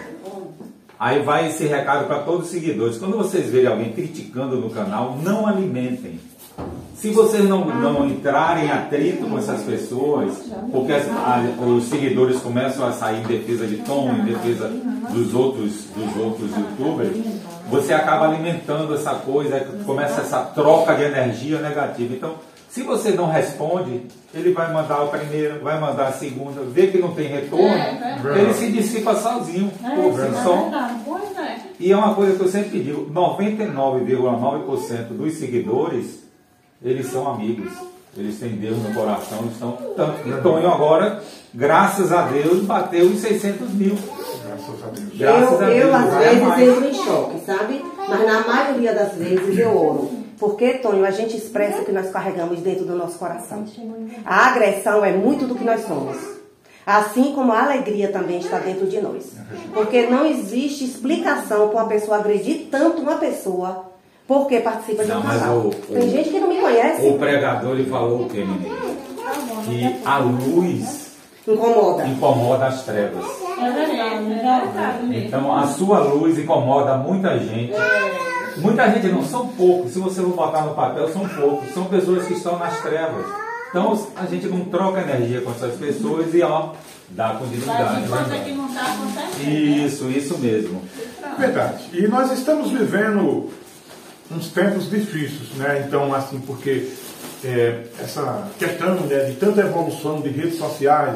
Aí vai esse recado para todos os seguidores. Quando vocês verem alguém criticando no canal, não alimentem. Se vocês não, não entrarem em atrito com essas pessoas, porque as, a, os seguidores começam a sair em defesa de Tom, em defesa dos outros, dos outros youtubers, você acaba alimentando essa coisa, começa essa troca de energia negativa. Então, se você não responde, ele vai mandar a primeira, vai mandar a segunda, vê que não tem retorno, ele se dissipa sozinho, por si só. E é uma coisa que eu sempre digo, noventa e nove vírgula nove por cento dos seguidores, eles são amigos, eles têm Deus no coração, eles estão... Tanto que Tonho agora, graças a Deus, bateu os seiscentos mil. Graças a Deus. Graças eu, a Deus, eu às vai vezes, mais. entro em choque, sabe? Mas na maioria das vezes eu oro. Porque, Tonho, a gente expressa o que nós carregamos dentro do nosso coração. A agressão é muito do que nós somos. Assim como a alegria também está dentro de nós. Porque não existe explicação para uma pessoa agredir tanto uma pessoa porque participa de um canal. Tem o, gente que não me conhece. O pregador ele falou o quê, menino? Que a luz incomoda. incomoda as trevas. É verdade, é verdade. Então a sua luz incomoda muita gente. Muita gente não, são poucos. Se você for botar no papel, são poucos. São pessoas que estão nas trevas. Então a gente não troca energia com essas pessoas e ó, dá continuidade. Mas que não está acontecendo. Isso, isso mesmo. Verdade. E nós estamos vivendo uns tempos difíceis, né? Então, assim, porque é, essa questão, né, de tanta evolução de redes sociais,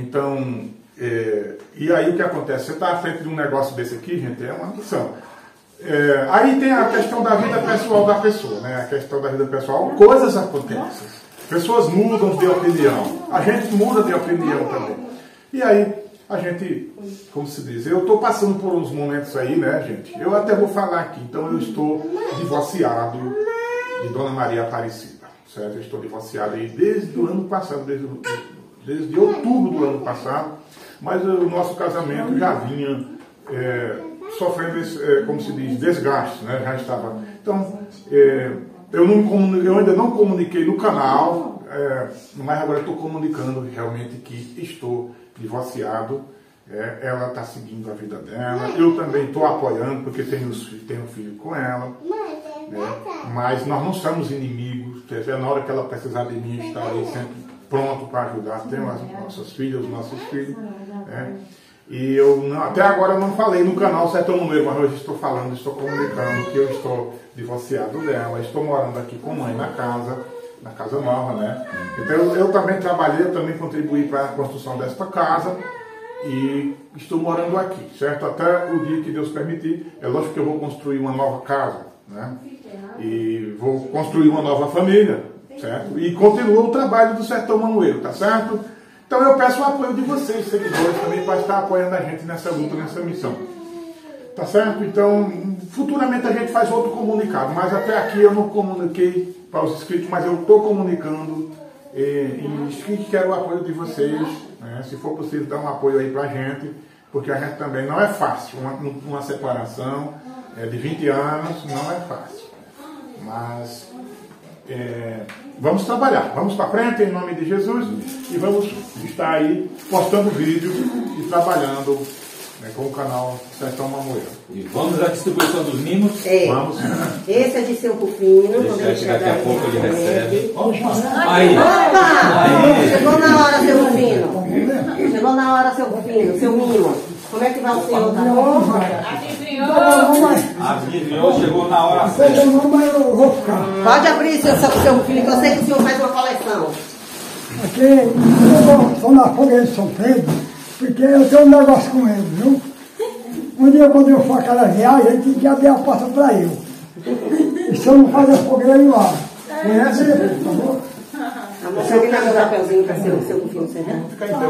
então, é, e aí o que acontece? Você está à frente de um negócio desse aqui, gente, é uma missão. É, aí tem a questão da vida pessoal da pessoa, né? A questão da vida pessoal, coisas acontecem. Pessoas mudam de opinião. A gente muda de opinião também. E aí, a gente, como se diz, eu estou passando por uns momentos aí, né, gente? Eu até vou falar aqui. Então, eu estou divorciado de Dona Maria Aparecida, certo? Eu estou divorciado aí desde o ano passado, desde, desde outubro do ano passado. Mas o nosso casamento já vinha é, sofrendo, esse, é, como se diz, desgaste, né? Já estava. Então, é, eu, não, eu ainda não comuniquei no canal, é, mas agora estou comunicando realmente que estou divorciado. É, ela está seguindo a vida dela. Eu também estou apoiando, porque tenho, tenho um filho com ela. Né? Mas nós não somos inimigos. Quer dizer, na hora que ela precisar de mim, estarei sempre pronto para ajudar. Tenho as nossas filhas, os nossos filhos. Né? E eu não, até agora eu não falei no canal Sertão Mamoeiro, mas hoje estou falando, estou comunicando que eu estou divorciado dela, estou morando aqui com a mãe na casa, na casa nova, né? Então eu, eu também trabalhei, eu também contribuí para a construção desta casa e estou morando aqui, certo? Até o dia que Deus permitir. É lógico que eu vou construir uma nova casa, né? E vou construir uma nova família, certo? E continua o trabalho do Sertão Mamoeiro, tá certo? Então eu peço o apoio de vocês, seguidores, também para estar apoiando a gente nessa luta, nessa missão. Tá certo? Então, futuramente a gente faz outro comunicado, mas até aqui eu não comuniquei para os inscritos, mas eu estou comunicando e, e quero o apoio de vocês, né? Se for possível, dar um apoio aí para a gente, porque a gente também não é fácil, uma, uma separação é, de vinte anos não é fácil, mas... É, vamos trabalhar, vamos para frente em nome de Jesus e vamos estar aí postando vídeos e trabalhando, né, com o canal Sertão Mamoeiro. E vamos à distribuição dos mimos? É. Vamos. Esse é de seu Rufino. Deixa que daqui a pouco ele recebe. Opa! Aí. Aí. Chegou na hora, seu Rufino. Chegou na hora, seu Rufino, seu mimo. Como é que vai o senhor? Tá bom? Adivinhou, chegou na hora certa. Pode abrir, seu, seu, seu Rufino, que eu sei que o senhor faz uma coleção. Aqui, eu estou na fogueira de São Pedro, porque eu tenho um negócio com ele, viu? Um dia, quando eu for aquela viagem, ele tem que abrir a porta para eu. E se eu não fazer fogueira, ele lá. Conhece ele, por favor? Você tem um papelzinho para seu, seu Rufino sentar?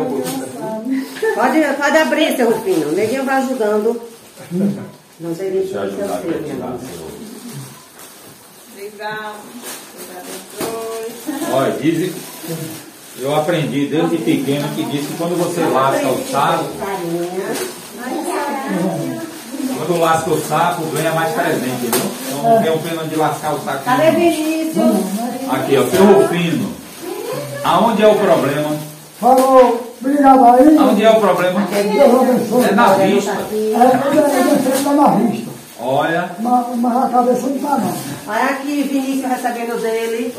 Pode, pode abrir, seu Rufino. O neguinho vai ajudando. Não tem nem Deixa eu ajudar a seu tirar. Obrigado. Obrigado. Olha, dizem, eu aprendi desde pequeno que diz que quando você lasca o saco, quando lasca o saco, ganha mais presente, viu? Então não tenho pena de lascar o saco. Cadê Vinícius? Aqui, ó, seu Rufino. Aonde é o problema? Falou, obrigado aí. Aonde é o problema? Deus abençoe. É na vista. É, está na vista. Olha. Mas, mas a cabeça não está não. Olha aqui, Vinícius recebendo dele.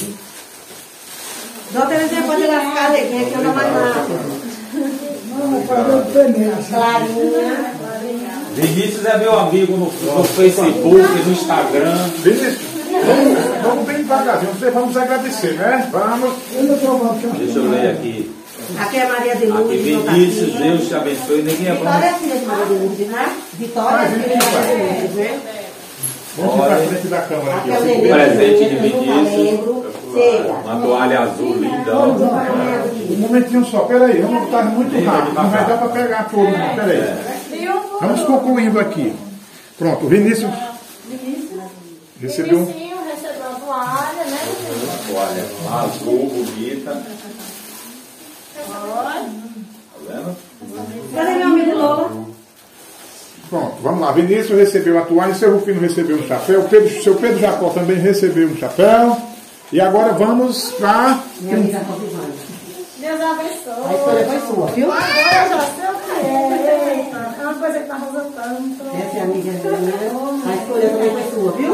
Dona Terezinha pode lascar, neguinha, que anda mais rápido. Não, é para ver primeiro. Clarinha. Vinícius é meu amigo no, no Facebook, no Instagram. Vinícius, vamos, vamos bem devagarzinho, vamos agradecer, né? Vamos. Deixa eu ler aqui. Aqui é Maria de Aqui, Lourdes. Vinícius, Deus te abençoe. Ninguém é Vitória é bom. filha de Maria de Lourdes, né? Vitória é filha de Maria de Lourdes, né? Vamos ficar à frente da câmera Aqui aqui. é o ó. Nenê. Presente de Eu nunca Vinícius. lembro. Chega. Uma toalha azul linda. ó. Um momentinho só, peraí, vamos estar muito rápido, não vai dar para pegar tudo, não, peraí. Vamos concluindo aqui. Pronto, o Vinícius recebeu um... Vinícius recebeu a toalha, né? Uma toalha azul, bonita. Olha. Tá vendo? Cadê meu amigo Lola? Pronto, vamos lá. Vinícius recebeu a toalha, seu Rufino recebeu um chapéu, Pedro, seu Pedro Jacó também recebeu um chapéu. E agora vamos para... Minha amiga Copivana. Deus abençoe. A escolha foi sua, viu? Agora eu já sei o que é. Eita, é uma coisa que tá resultando. Essa é a amiga minha. A escolha também foi sua, viu?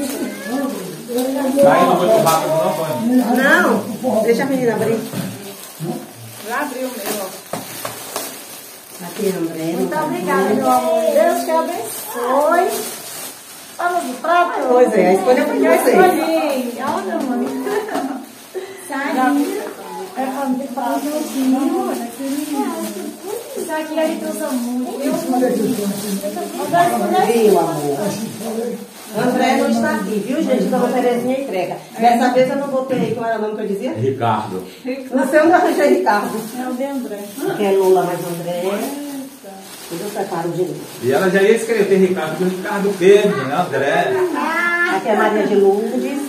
Tá indo muito rápido, não, Vânia? Não, deixa a menina abrir. Já abriu o meu, ó. Aqui, André. Muito obrigada, meu amor. Deus te abençoe. Vamos no prato? Pois é, a escolha foi de Eu vocês. escolhi. Olha, mãe. Sai. É para me prato. Isso aqui aqui a gente usa muito. Eu Meu amor. André não está aqui, viu, gente? Dona Terezinha entrega. Dessa vez eu não botei, qual era o nome que eu dizia? Ricardo. No seu não arranjei Ricardo. É o de André. Que é Lula mais André. Eu preparo de novo. E ela já ia escrever Ricardo, porque Ricardo o quê, menina? André. Aqui é Maria de Lourdes.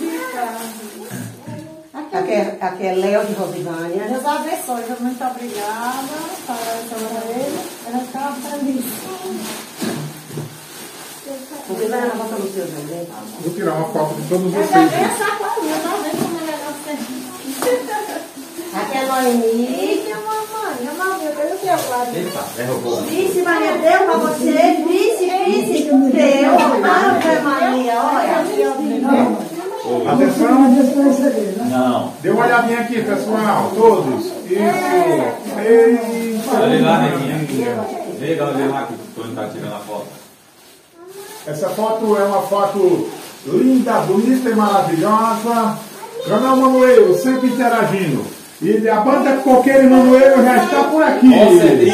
Aqui é, aqui é Léo de Rosivânia. Deus abençoe, muito obrigada. Para ele. Ela ficava feliz. Você vai na boca no seu também. Vou tirar uma foto de todos Eu vocês. já vi essa colinha, tá vendo como é legal ser? Aqui é Noemi. Minha mamãe, minha mamãe, eu o teu lado. Eita, derrubou. Vice Maria, deu pra você. Vice, vice, deu. Ave Maria, olha. Atenção. Não. Dê uma olhadinha aqui, pessoal. Todos. Isso. Eita. Olha lá, neguinha. Liga, olha lá que o Tony tá tirando a foto. Essa foto é uma foto linda, bonita e maravilhosa. Canal Manuel, sempre interagindo. E a banda Coqueiro Manuel já está por aqui. Iê,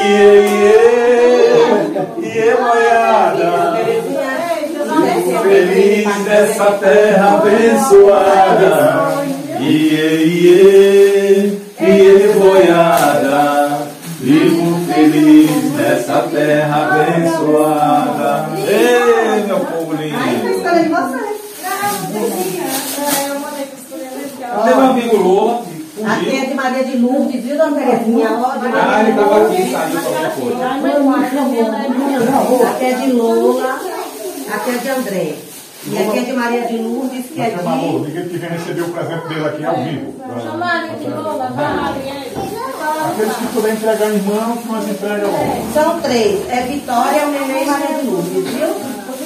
iê, iê, moiada. Feliz dessa terra abençoada. Iê, iê, iê, boiada. Vivo feliz nessa terra abençoada. Ei, meu povo lindo. Escolha de vocês. Cadê meu amigo Lula? Aqui é de Maria de Lourdes, viu, Dona Terezinha? Ah, ele estava aqui, saiu pra coisa. Aqui é de Lola. Aqui é de André. E aqui é de Maria de Lourdes, que é de... Amor, ninguém que vem receber o presente dele aqui ao vivo. Aqueles que puderem entregar em mãos, nós entregamos. São três. É Vitória, o Neném e Maria de Lourdes, viu?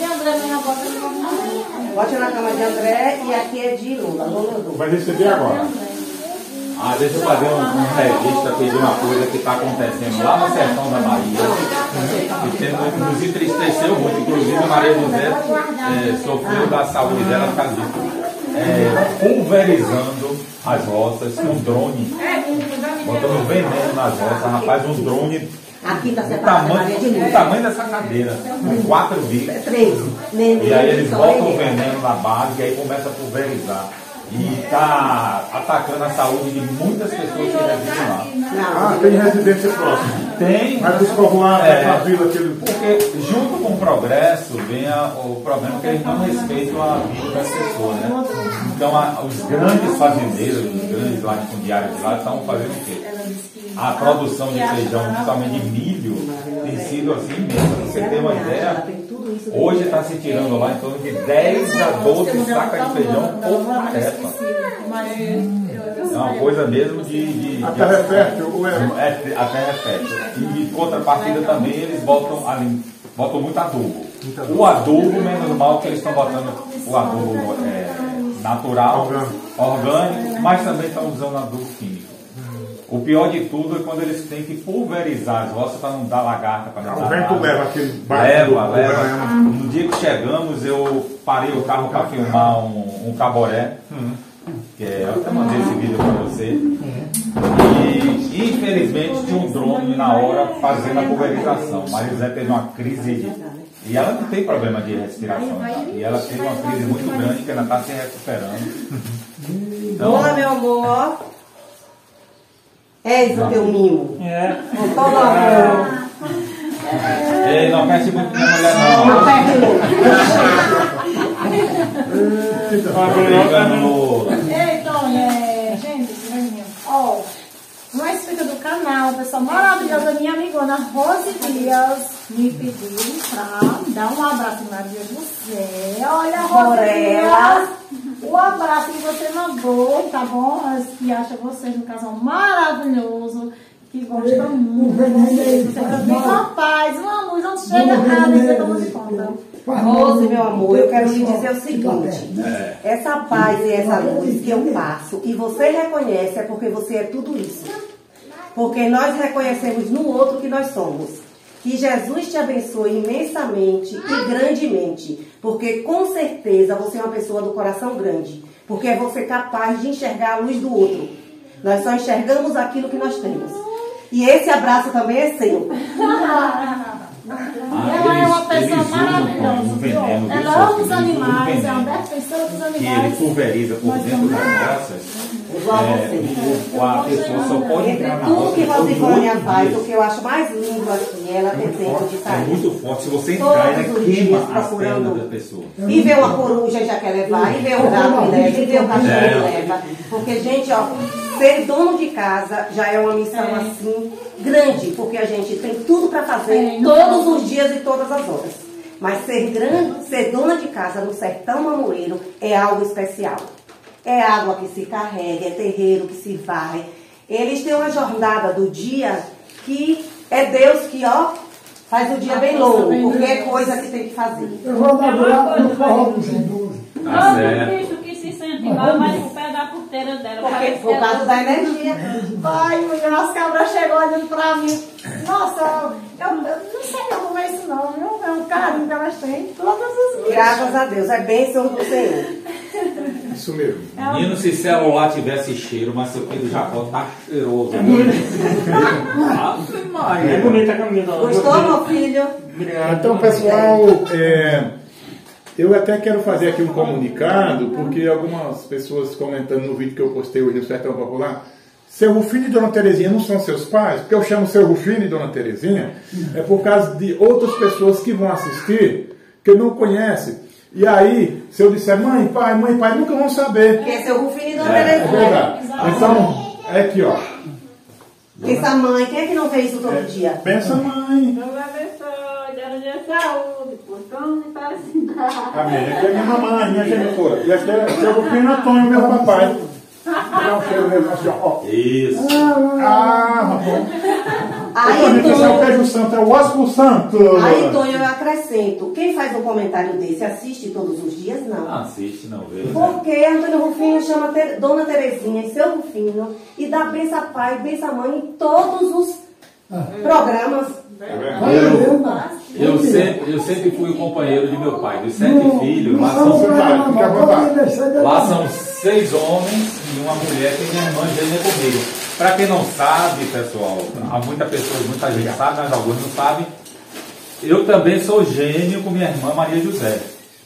Bote na cama de André e aqui é de Lula. Lula do. Vai receber agora. Ah, deixa eu fazer um, um registro aqui de uma coisa que está acontecendo lá no sertão da Bahia, que tem, nos entristeceu muito. Inclusive a Maria José é, sofreu da saúde dela por causa disso. É, pulverizando as roças com um drone, botando veneno nas roças. Rapaz, um drone Aqui está do separado, Maria de tamanho, do Lourdes. tamanho dessa cadeira, com quatro bicos. Três. Neném, E aí eles Vitória botam e o Neném. veneno na base e aí começa a pulverizar. E está atacando a saúde de muitas pessoas que residem lá. Não. Ah, tem residência próxima. Tem, Vai dos povoados, É. da vila que ele... porque junto com o progresso vem a- o problema que eles não respeitam a vida das pessoas, né? Então a- os grandes fazendeiros, os grandes latifundiários de lá estão fazendo o quê? A produção de feijão, principalmente de milho, tem sido assim imensa. Pra você ter uma ideia, hoje está se tirando lá em torno de dez a doze sacas de feijão por tarefa. É uma coisa mesmo de... de, de A terra é fértil, ou é? é, a terra é fértil. E de contrapartida também eles botam ali, botam muito adubo. O adubo, menos mal que eles estão botando o adubo é, natural, Orgânico. orgânico, mas também estão usando adubo químico. O pior de tudo é quando eles têm que pulverizar as roças para não dar lagarta, para não O dar vento nada. leva aquele barco Leva, do- leva. do- No dia que chegamos, eu parei o carro para filmar um, um caboré, que é, eu até mandei esse vídeo para você. E infelizmente tinha um drone na hora fazendo a pulverização. Maria José teve uma crise de. E ela não tem problema de respiração, tá? E ela teve uma crise muito grande que ela está se recuperando. Então, Olá, meu amor. Eis o teu mimo. é. Com todo amor. Ei, não perde muito minha mulher não. Não perde Obrigado. Então, é, gente, menino, ó, uma inscrita do canal, pessoa maravilhosa, minha amigona Rose Dias, me pediu pra dar um abraço em Maria José. Olha, Rose Dias, o abraço que você mandou, tá bom? As que acham vocês um casal maravilhoso, que gosta muito de vocês. Você tem uma paz, uma luz, não chega a dizer como se conta. Rose, meu amor, eu quero lhe dizer o seguinte. Essa paz e essa luz que eu passo e você reconhece é porque você é tudo isso. Porque nós reconhecemos no outro que nós somos. Que Jesus te abençoe imensamente e grandemente. Porque com certeza você é uma pessoa do coração grande. Porque é você capaz de enxergar a luz do outro. Nós só enxergamos aquilo que nós temos. E esse abraço também é seu. Ah, Ela é uma eles- pessoa eles usam maravilhosa. um viu? veneno, Ela viu, ama Sócia? os Eles usam animais, é veneno uma defensora dos que ele animais. pulveriza por Nós dentro das vamos- roças. Igual a É, você. o- a pessoa só pode Entre entrar na tudo roça que depois de Rosivânia oito faz, dias. o que eu acho mais lindo aqui, ela tem tempo de É sair. muito forte. Se você Todos entrar, ela os queima dias as procurando. pernas da pessoa. E vê uma coruja já quer levar, e vê um gato e leva, e vê um cachorro É. e leva. Porque, gente, ó, ser dono de casa já é uma missão É. assim grande, porque a gente tem tudo para fazer É, não todos pode. os dias e todas as horas. Mas ser grande, ser dona de casa no sertão mamoeiro é algo especial. É água que se carrega, é terreiro que se varre. Eles têm uma jornada do dia que é Deus que, ó, faz o dia bem longo, porque é coisa que tem que fazer. Eu vou namorar no forró dos hindus. Tá Todo certo. bicho que se sente igual vai pro pé da porteira dela. Porque Parece por que causa ela- da energia. Ai, mulher, as cabras chegou olhando pra mim. Nossa, eu, eu não sei como é isso não, viu? É um carinho que elas têm, todas as vezes. Graças a Deus, é bênção do Senhor. Isso mesmo. Menino, se celular tivesse cheiro, mas seu filho já pode estar cheiroso. Ave Maria. É bonita a camisa. Gostou, meu filho? Então, pessoal, é, eu até quero fazer aqui um comunicado, porque algumas pessoas comentando no vídeo que eu postei hoje no Sertão Popular, seu Rufino e Dona Terezinha não são seus pais? Porque eu chamo seu Rufino e Dona Terezinha, é por causa de outras pessoas que vão assistir, que não conhecem. E aí, se eu disser mãe, pai, mãe, pai, nunca vão saber. Porque é seu Rufino e Dona É, é Terezinha. verdade. Então, é aqui, ó. Pensa mãe, quem é que não fez isso todo dia? Pensa mãe. Deus abençoe, Deus dê saúde, portão e felicidade. Amém. Aqui é minha mamãe, minha genitora. E aqui é seu Rufino Antônio, meu papai. Dá um cheiro mesmo assim, ó. Isso. Ah, rapaz. Aí, Então, gente, esse é o Tonho, Beijo Santo, é o Ósculo Santo. aí, Tonho, eu acrescento. Quem faz um comentário desse assiste todos os dias? Não. Não assiste, não vê. Porque Antônio Rufino chama Ter- Dona Terezinha e seu Rufino e dá benção a pai, benção a mãe em todos os programas. Eu, eu, sempre, eu sempre fui o companheiro de meu pai, dos sete filhos. Lá são, fica à vontade. lá são seis homens e uma mulher que minha irmã gêmea comigo. Para quem não sabe, pessoal, há muita pessoa, muita gente sabe, mas alguns não sabem. Eu também sou gêmeo com minha irmã Maria José.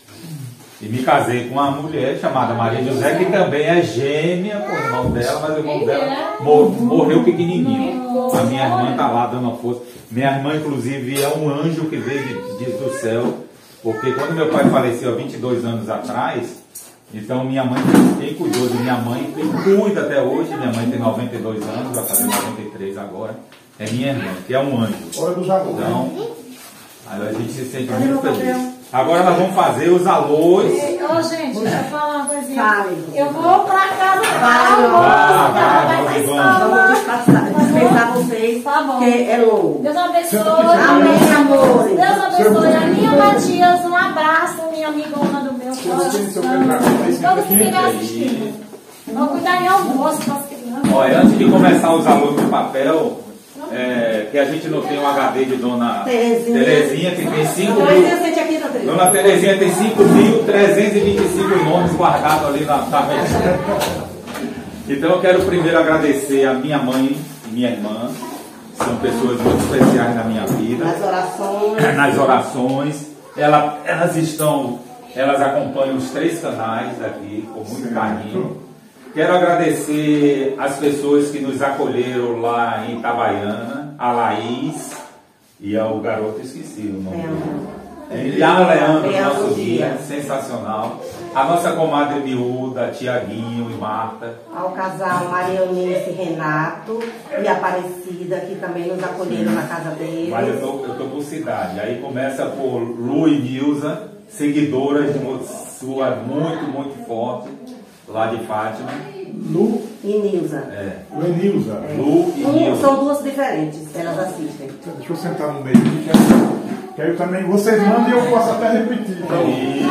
E me casei com uma mulher chamada Maria José, que também é gêmea com o irmão dela, mas o irmão dela mor- morreu pequenininho. A minha irmã está lá dando uma força. Minha irmã, inclusive, é um anjo que veio de, de- do céu, porque quando meu pai faleceu há vinte e dois anos atrás, então minha mãe, quem cuidou de minha mãe, quem cuida até hoje, minha mãe tem noventa e dois anos, vai fazer noventa e três agora, é minha irmã, que é um anjo. Hora dos alôs. Então, aí a gente se sente muito feliz. Agora nós vamos fazer os alôs. Ô, gente, deixa eu falar uma coisinha. Fale. Eu vou pra casa Vai, da vai, moça, vai pra vai, escola. Vamos descansar, dispensar vocês, Tá bom. porque é longo. Deus abençoe. Amém, amores. Deus abençoe a minha Matias. Um abraço, minha amigona do meu coração. Todos que estiverem assistindo. Vou cuidar em almoço para as crianças. Olha, antes de começar os alôs no papel, é, que a gente não tem um H D de Dona Terezinha. Terezinha, que tem cinco Mas mil. eu sente aqui, Dona Terezinha. Dona Terezinha tem cinco mil trezentos e vinte e cinco nomes guardados ali na, na mente. Então eu quero primeiro agradecer a minha mãe e minha irmã, que são pessoas muito especiais na minha vida. Nas orações. Nas orações. Ela, elas estão, elas acompanham os três canais daqui com muito carinho. Quero agradecer as pessoas que nos acolheram lá em Itabaiana, a Laís e ao garoto, esqueci o nome dele. E a Leandro, Leandro nosso guia, Dias. sensacional. A nossa comadre miúda, Tiaguinho e Marta. Ao casal Maria Eunice e Renato e Aparecida, que também nos acolheram na casa deles. Mas eu tô, eu tô por cidade. Aí começa por Lu e Nilza, seguidoras de uma sua muito, muito forte, lá de Fátima. Lu E Nilza. É, Lenilza. Lu e Um, Nilza. são duas diferentes, elas assistem. Deixa eu sentar no meio aqui, que aí- que aí eu também, vocês mandam e eu posso até repetir. Então,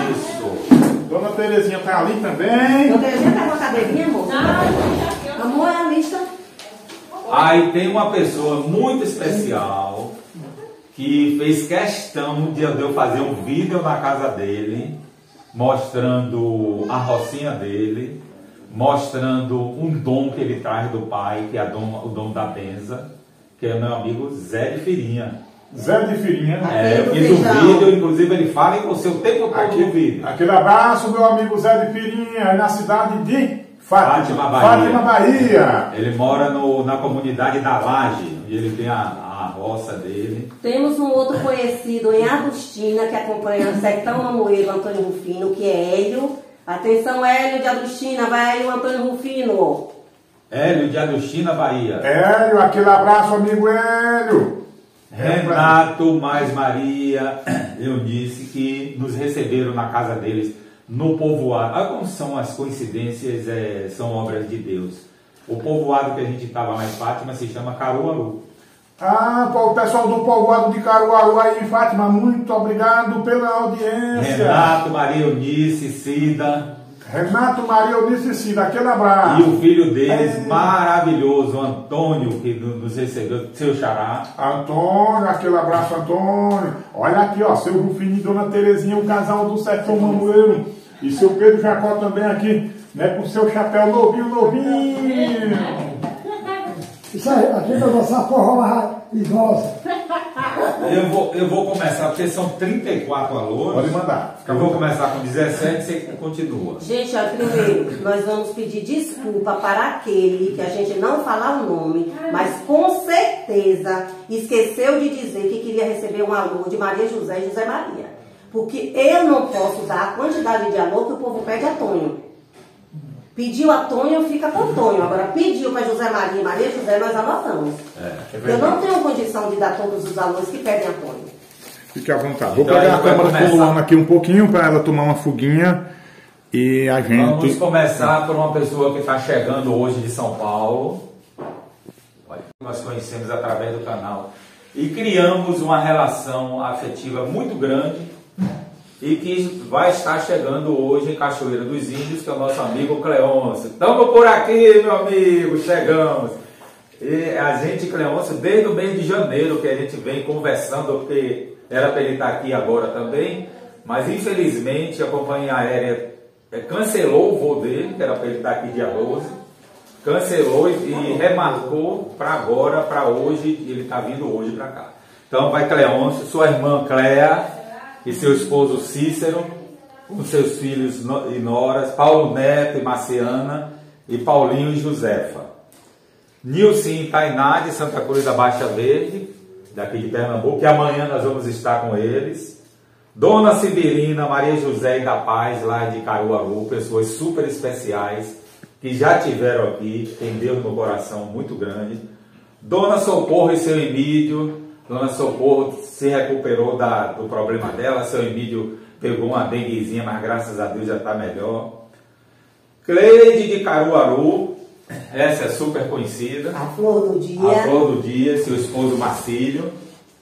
Isso. Dona Terezinha tá ali também. Dona Terezinha tá com a cadeirinha, moça? Amor, é a lista. Aí tem uma pessoa muito especial que fez questão de eu fazer um vídeo na casa dele, mostrando a rocinha dele, mostrando um dom que ele traz do pai, que é a dom- o dom da benza, que é meu amigo Zé de Firinha. Zé de Firinha. É, eu fiz um vídeo, inclusive ele fala em você o tempo todo Aqui, no vídeo. Aquele abraço, meu amigo Zé de Firinha, na cidade de Fátima, Fátima, Bahia. Fátima, Bahia. Ele mora no, na comunidade da Laje, e ele tem a, a roça dele. Temos um outro conhecido em Agostina, que acompanha o Sertão Mamoeiro, Antônio Rufino, que é Hélio. Atenção, Hélio de Agostina, vai aí o Antônio Rufino. Hélio de Agostina, Bahia. Hélio, aquele abraço, amigo Hélio. Renato mais Maria Eunice, que nos receberam na casa deles no povoado. Olha como são as coincidências, é, são obras de Deus. O povoado que a gente estava lá em Fátima se chama Caruaru. Ah, o pessoal do povoado de Caruaru aí em Fátima, muito obrigado pela audiência. Renato, Maria Eunice, Cida. Renato, Maria Eunice e Cida, aquele abraço. E o filho deles, é. maravilhoso, Antônio, que nos recebeu, seu xará. Antônio, aquele abraço, Antônio. Olha aqui, ó, seu Rufino e Dona Terezinha, o casal do Sertão Mamoeiro. E seu Pedro Jacó também aqui, né, com seu chapéu novinho, novinho. Isso aí, aqui vai passar forró idosa. Eu vou, eu vou começar, porque são trinta e quatro alunos. Pode mandar. Eu vou começar com dezessete, você continua. Gente, ó, primeiro, nós vamos pedir desculpa para aquele que a gente não falar o nome, mas com certeza esqueceu de dizer que queria receber um alô de Maria José e José Maria. Porque eu não posso dar a quantidade de alô que o povo pede a Tonho. Pediu a Tonho, fica com Tonho. Agora, pediu para José Maria e Maria José, nós anotamos. É, é eu não tenho condição de dar todos os alôs que pedem a Tonho. Fique à vontade. Vou Então, pegar a vai câmera começar. pulando aqui um pouquinho para ela tomar uma fuguinha. E a gente... Vamos começar por uma pessoa que está chegando hoje de São Paulo. Nós conhecemos através do canal. E criamos uma relação afetiva muito grande. E que vai estar chegando hoje em Cachoeira dos Índios, que é o nosso amigo Cleôncio. Estamos por aqui, meu amigo, chegamos. E a gente, Cleôncio, desde o mês de janeiro que a gente vem conversando, porque era para ele estar aqui agora também, mas infelizmente a companhia aérea cancelou o voo dele, que era para ele estar aqui dia doze, cancelou e remarcou para agora, para hoje, e ele está vindo hoje para cá. Então vai Cleôncio, sua irmã Cléa, e seu esposo Cícero, com seus filhos e noras, Paulo Neto e Marciana, e Paulinho e Josefa. Nilson e Tainá, de Santa Cruz da Baixa Verde, daqui de Pernambuco, que amanhã nós vamos estar com eles. Dona Sibirina, Maria José e da Paz, lá de Caruaru, pessoas super especiais, que já tiveram aqui, tem Deus no coração muito grande. Dona Socorro e seu Emílio. Dona Socorro se recuperou da, do problema dela, seu Emílio pegou uma denguezinha, mas graças a Deus já está melhor. Cleide de Caruaru, essa é super conhecida. A flor do dia. A flor do dia, seu esposo Marcílio.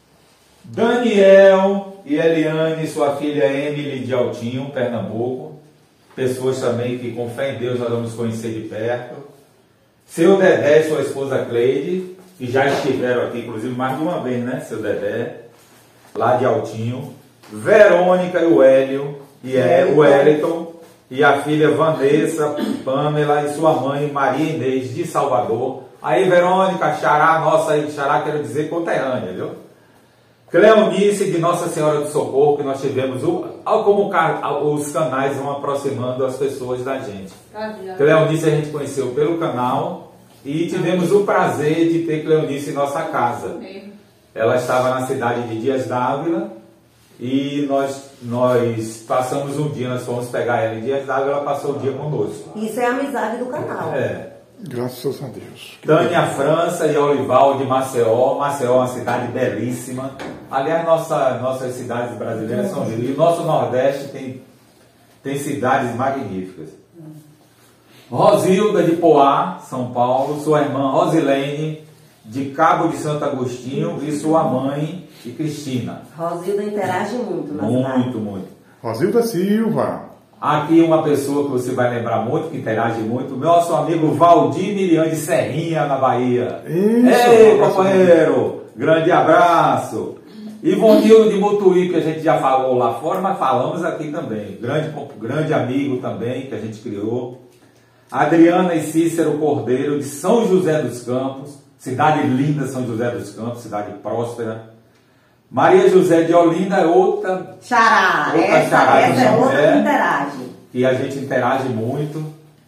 Daniel e Eliane, sua filha Emily de Altinho, Pernambuco. Pessoas também que com fé em Deus nós vamos conhecer de perto. Seu Dedé e sua esposa Cleide, que já estiveram aqui, inclusive, mais de uma vez, né, seu Dedé, lá de Altinho. Verônica e o Hélio, e é, o Wellington, e a filha Vanessa, Pamela, e sua mãe Maria Inês, de Salvador. Aí, Verônica, xará, nossa, aí, xará quero dizer conterrânea, viu? Cleonice, de Nossa Senhora do Socorro, que nós tivemos, o, como os canais vão aproximando as pessoas da gente. Cleonice a gente conheceu pelo canal, e tivemos o prazer de ter Cleonice em nossa casa. Ela estava na cidade de Dias Dávila e nós, nós passamos um dia, nós fomos pegar ela em Dias Dávila, ela passou o dia conosco. Isso é a amizade do canal. É. Graças a Deus. Tânia França e Olival de Maceió. Maceió é uma cidade belíssima. Aliás, nossa, nossas cidades brasileiras são lindas. E o nosso Nordeste tem, tem cidades magníficas. Rosilda de Poá, São Paulo, sua irmã Rosilene, de Cabo de Santo Agostinho, e sua mãe, e Cristina. Rosilda interage muito na Muito, cidade. muito. Rosilda Silva. Aqui uma pessoa que você vai lembrar muito, que interage muito, nosso amigo Valdir Miriam de Serrinha, na Bahia. Isso, Ei, companheiro, grande abraço. Ivonildo de Mutuí, que a gente já falou lá fora, mas falamos aqui também. Grande, grande amigo também, que a gente criou. Adriana e Cícero Cordeiro, de São José dos Campos, Cidade linda, São José dos Campos, cidade próspera. Maria José de Olinda é outra... Xará, outra essa, xará essa é outra mulher, que interage. E a gente interage muito.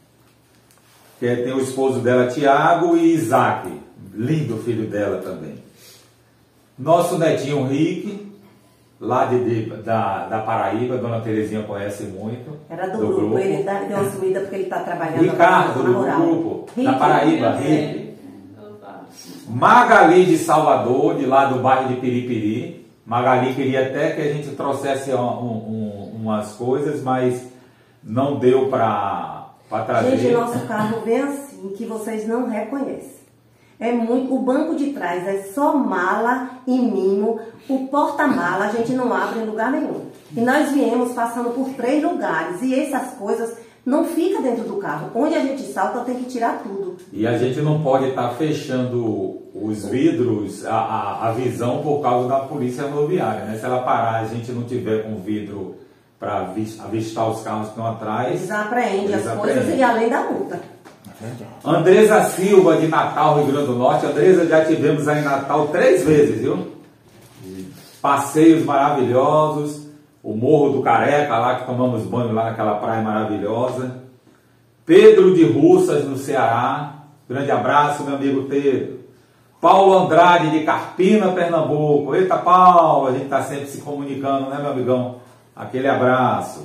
Que tem o esposo dela, Tiago, e Isaac, lindo filho dela também. Nosso netinho Rick, lá de, de, da, da Paraíba, Dona Terezinha conhece muito. Era do, do grupo. grupo, ele dá- deu uma sumida porque ele está trabalhando Ricardo, na do rural. grupo, Rick, da Paraíba, é. Rick. Magali de Salvador, de lá do bairro de Piripiri. Magali queria até que a gente trouxesse um, um, umas coisas, mas não deu para trazer. Gente, nosso carro vem assim, que vocês não reconhecem. É muito, o banco de trás é só mala e mimo. O porta-mala a gente não abre em lugar nenhum. E nós viemos passando por três lugares. E essas coisas não ficam dentro do carro. Onde a gente salta tem que tirar tudo. E a gente não pode estar fechando os vidros, a, a, a visão por causa da polícia rodoviária, né? Se ela parar, a gente não tiver com vidro para avistar os carros que estão atrás. Eles apreendem eles as apreendem. coisas e além da multa. Andresa Silva, de Natal, Rio Grande do Norte. Andresa, já tivemos aí em Natal três vezes, viu? Passeios maravilhosos. O Morro do Careca, lá que tomamos banho lá naquela praia maravilhosa. Pedro de Russas, no Ceará. Grande abraço, meu amigo Pedro. Paulo Andrade, de Carpina, Pernambuco. Eita, Paulo, a gente está sempre se comunicando, né, meu amigão? Aquele abraço.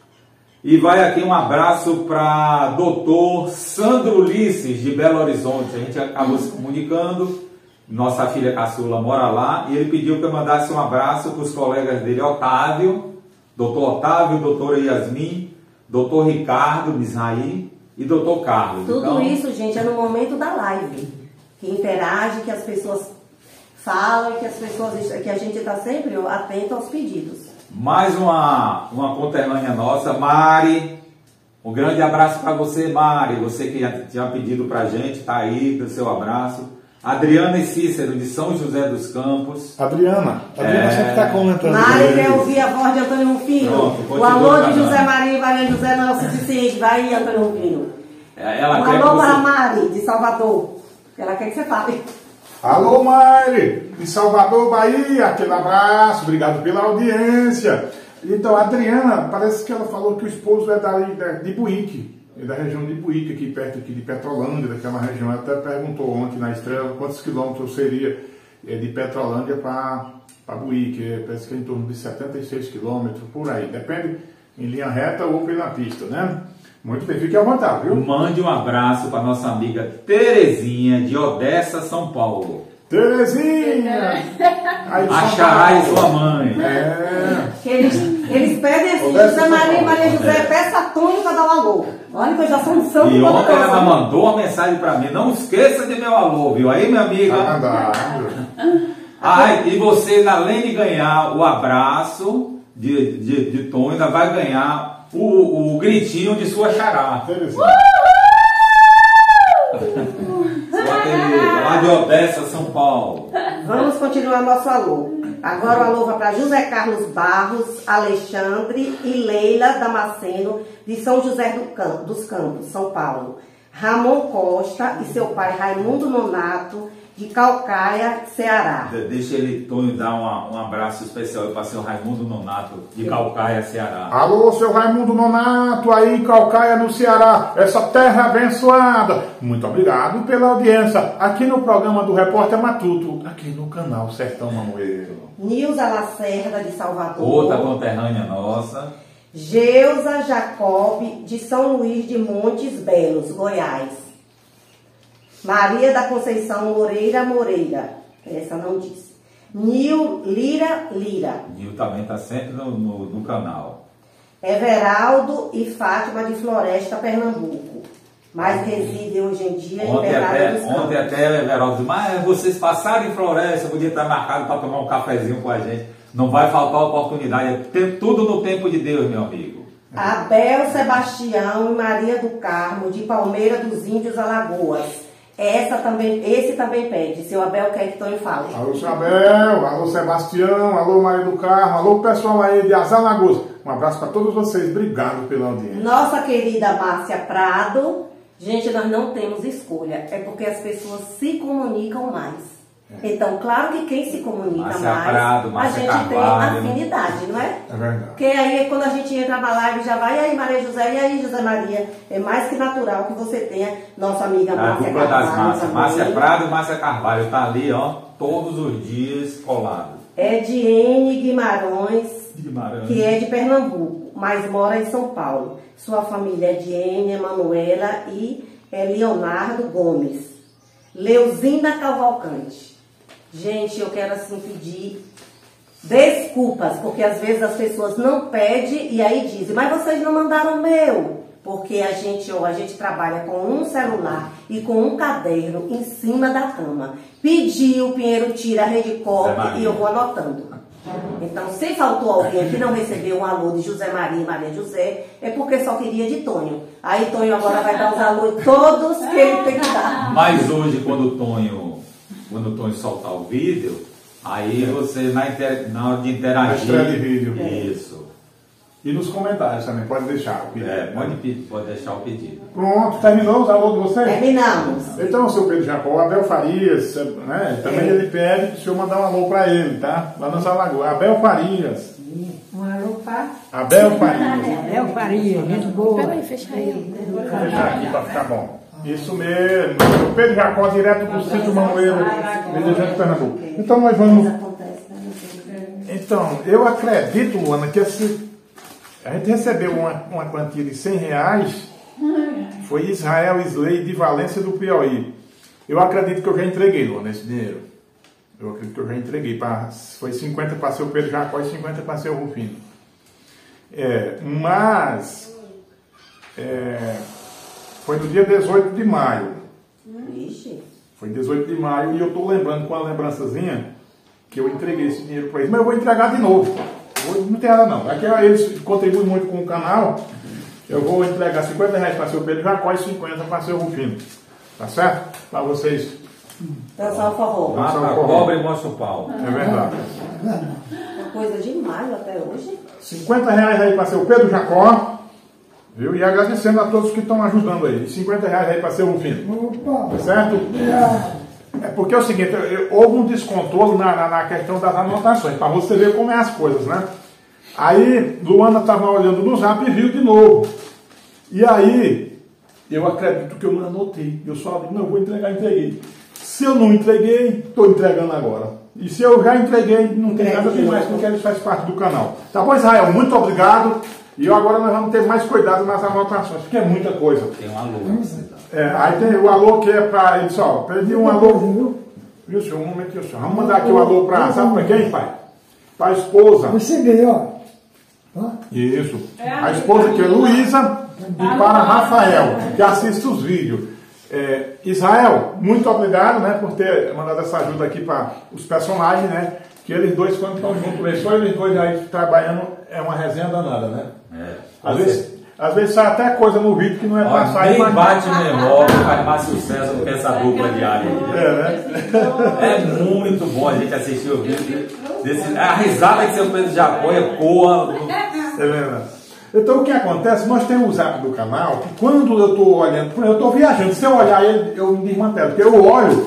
E vai aqui um abraço para doutor Sandro Ulisses, de Belo Horizonte. A gente acabou se comunicando. Nossa filha caçula mora lá. E ele pediu que eu mandasse um abraço para os colegas dele, Otávio, doutor Otávio, doutora Yasmin, doutor Ricardo Misraí e doutor Carlos. Tudo então, isso, gente, é no momento da live. Que interage, que as pessoas falam, que as pessoas, que a gente está sempre atento aos pedidos. Mais uma, uma conterrânea nossa, Mari. Um grande abraço para você, Mari. Você que já tinha pedido para a gente, está aí, do seu abraço. Adriana e Cícero, de São José dos Campos. Adriana, Adriana É. sempre está comentando. Mari quer ouvir a voz de Antônio Rufino. Pronto, O continua alô de cantando. José Maria e Maria José não é o suficiente. Vai aí, Antônio Rufino. Ela Um quer que alô para a você... Mari, de Salvador. Ela quer que você fale. Alô, Mari, de Salvador, Bahia, aquele abraço, obrigado pela audiência. Então, a Adriana, parece que ela falou que o esposo é dali, de Buíque, é da região de Buíque, aqui perto aqui de Petrolândia, daquela região. Ela até perguntou ontem na Estrela quantos quilômetros seria de Petrolândia para Buíque. Parece que é em torno de setenta e seis quilômetros, por aí. Depende em linha reta ou pela pista, né? Muito bem, fique à vontade, viu? Mande um abraço para nossa amiga Terezinha, de Odessa, São Paulo. Terezinha! Aí de A São Xará e Paulo. sua mãe. É. Que eles, eles pedem assim, Odessa, José São Maria e Paulo. Maria José, peça Túlio para dar um alô. Olha que eu já sou um santo. E ontem poderoso. ela mandou uma mensagem para mim. Não esqueça de meu alô, viu? Aí, minha amiga. Tá andando. Ai, e você, além de ganhar o abraço de, de, de Tom, ainda vai ganhar o, o gritinho de sua Xará. Terezinha. Sua Terezinha, lá de Odessa, São Paulo. Vamos continuar nosso alô. Agora o alô vai para José Carlos Barros, Alexandre e Leila Damasceno, de São José do Cam- dos Campos, São Paulo. Ramon Costa e seu pai Raimundo Nonato, de Calcaia, Ceará. De- Deixa ele, Tonho, dar uma, um abraço especial para o seu Raimundo Nonato, de Calcaia, Ceará. Alô, seu Raimundo Nonato, aí em Calcaia, no Ceará, essa terra abençoada. Muito obrigado pela audiência aqui no programa do Repórter Matuto, aqui no canal Sertão Mamoeiro. Nilza Lacerda, de Salvador. Outra conterrânea nossa. Geusa Jacob, de São Luís de Montes Belos, Goiás. Maria da Conceição Moreira Moreira, essa não disse. Nil Lira Lira. Nil também está sempre no, no, no canal. Everaldo e Fátima de Floresta, Pernambuco. Mas reside hoje em dia em Ontem Bernardo até, dos Campos. ontem até o Everaldo disse, mas vocês passaram em Floresta, podia estar marcado para tomar um cafezinho com a gente. Não vai faltar oportunidade, é ter tudo no tempo de Deus, meu amigo. Abel Sebastião e Maria do Carmo, de Palmeira dos Índios, Alagoas. Essa também, esse também pede. Seu Abel quer que Tonho fale. Alô, Chabel, alô, Sebastião, alô, Maria do Carmo, alô, pessoal aí de Azalagoas. Um abraço para todos vocês, obrigado pela audiência. Nossa querida Márcia Prado Gente, nós não temos escolha, é porque as pessoas se comunicam mais. Então, claro que quem se comunica Márcia mais, Prado, Márcia a gente Carvalho, tem afinidade, não é? É verdade. Porque aí, quando a gente entra na live, já vai, e aí Maria José, e aí José Maria, é mais que natural que você tenha nossa amiga A Márcia dupla das Carvalho. Márcia, também. Márcia Prado e Márcia Carvalho, tá ali, ó, todos os dias colado. Ediene Guimarães, Guimarães. que é de Pernambuco, mas mora em São Paulo. Sua família é Ediene, Emanuela e é Leonardo Gomes. Leuzinda Cavalcante. Gente, eu quero assim pedir desculpas, porque às vezes as pessoas não pedem e aí dizem, mas vocês não mandaram o meu. Porque a gente, ó, a gente trabalha com um celular e com um caderno em cima da cama. Pediu, o Pinheiro tira a rede cobre e eu vou anotando. Então, se faltou alguém que não recebeu um alô de José Maria e Maria José, é porque só queria de Tonho. Aí Tonho agora vai dar os alôs todos que ele tem que dar. Mas hoje, quando o Tonho, quando o Tonho soltar o vídeo, aí você, na, inter, na hora de interagir... Na estreia de vídeo. Isso. E nos comentários também, pode deixar o pedido. É, pode, pode deixar o pedido. Pronto, terminou os alôs de vocês? Terminamos. Então, o seu Pedro Jacó, o Abel Farias, né? Também É. ele pede para o senhor mandar um alô para ele, tá? Lá nas Alagoas. Abel Farias. Um alô para Abel Farias. Abel Faria, gente boa. Peraí, fecha aí. Vou deixar aqui para ficar bom. Isso mesmo. O Pedro Jacó, direto do sítio Manueiro, Medellín, Pernambuco. Então, nós vamos... Então, eu acredito, Luana, que esse... a gente recebeu uma, uma quantia de cem reais, foi Israel Isley de Valência do Piauí. Eu acredito que eu já entreguei, Luana, esse dinheiro. Eu acredito que eu já entreguei. Pra, foi cinquenta para ser o Pedro Jacó e cinquenta para ser o Rufino. É, mas, é, foi no dia dezoito de maio. Ixi. Foi dezoito de maio e eu estou lembrando com uma lembrançazinha que eu entreguei esse dinheiro para eles. Mas eu vou entregar de novo. Vou, não tem nada não. Aqui eles contribuem muito com o canal. Eu vou entregar cinquenta reais para ser o Pedro Jacó e cinquenta para ser o Rufino. Tá certo? Para vocês. Dançar o forró. Mata a cobra e mostra o pau. É verdade. Uma coisa de maio até hoje. cinquenta reais aí para ser o Pedro Jacó. Viu? E agradecendo a todos que estão ajudando aí. E cinquenta reais aí para ser o Rufino. Opa! Tá certo? É porque é o seguinte, eu, eu, houve um descontrole na, na, na questão das anotações, para você ver como é as coisas, né? Aí, Luana estava olhando no zap e viu de novo. E aí, eu acredito que eu não anotei. Eu só digo, não, eu vou entregar, entreguei. Se eu não entreguei, estou entregando agora. E se eu já entreguei, não tem nada demais, porque ele faz parte do canal. Tá bom, Israel? Muito obrigado. E eu agora nós vamos ter mais cuidado nas anotações, porque é muita coisa. Tem um alô. É, aí tem o alô que é para ele só. Perdi um alô. Viu, senhor? Um momentinho, senhor. Vamos mandar aqui o alô para. Sabe para quem, pai? Para a esposa. Recebi, ó. Tá? Isso. A esposa que é Luísa e para Rafael, que assiste os vídeos. É, Israel, muito obrigado, né, por ter mandado essa ajuda aqui para os personagens, né? Que eles dois, quando estão juntos, só eles dois aí trabalhando, é uma resenha danada, né? É. Às vezes, às vezes sai até coisa no vídeo que não é para sair. Nem bate memória, faz mais sucesso do que essa dupla diária. É, né? É muito bom a gente assistir o vídeo. Desse, a risada que seu Pedro Jacó ecoa. É verdade. Então o que acontece, nós temos o zap do canal, que quando eu estou olhando, por exemplo, eu estou viajando, se eu olhar ele, eu me desmantelo, porque eu olho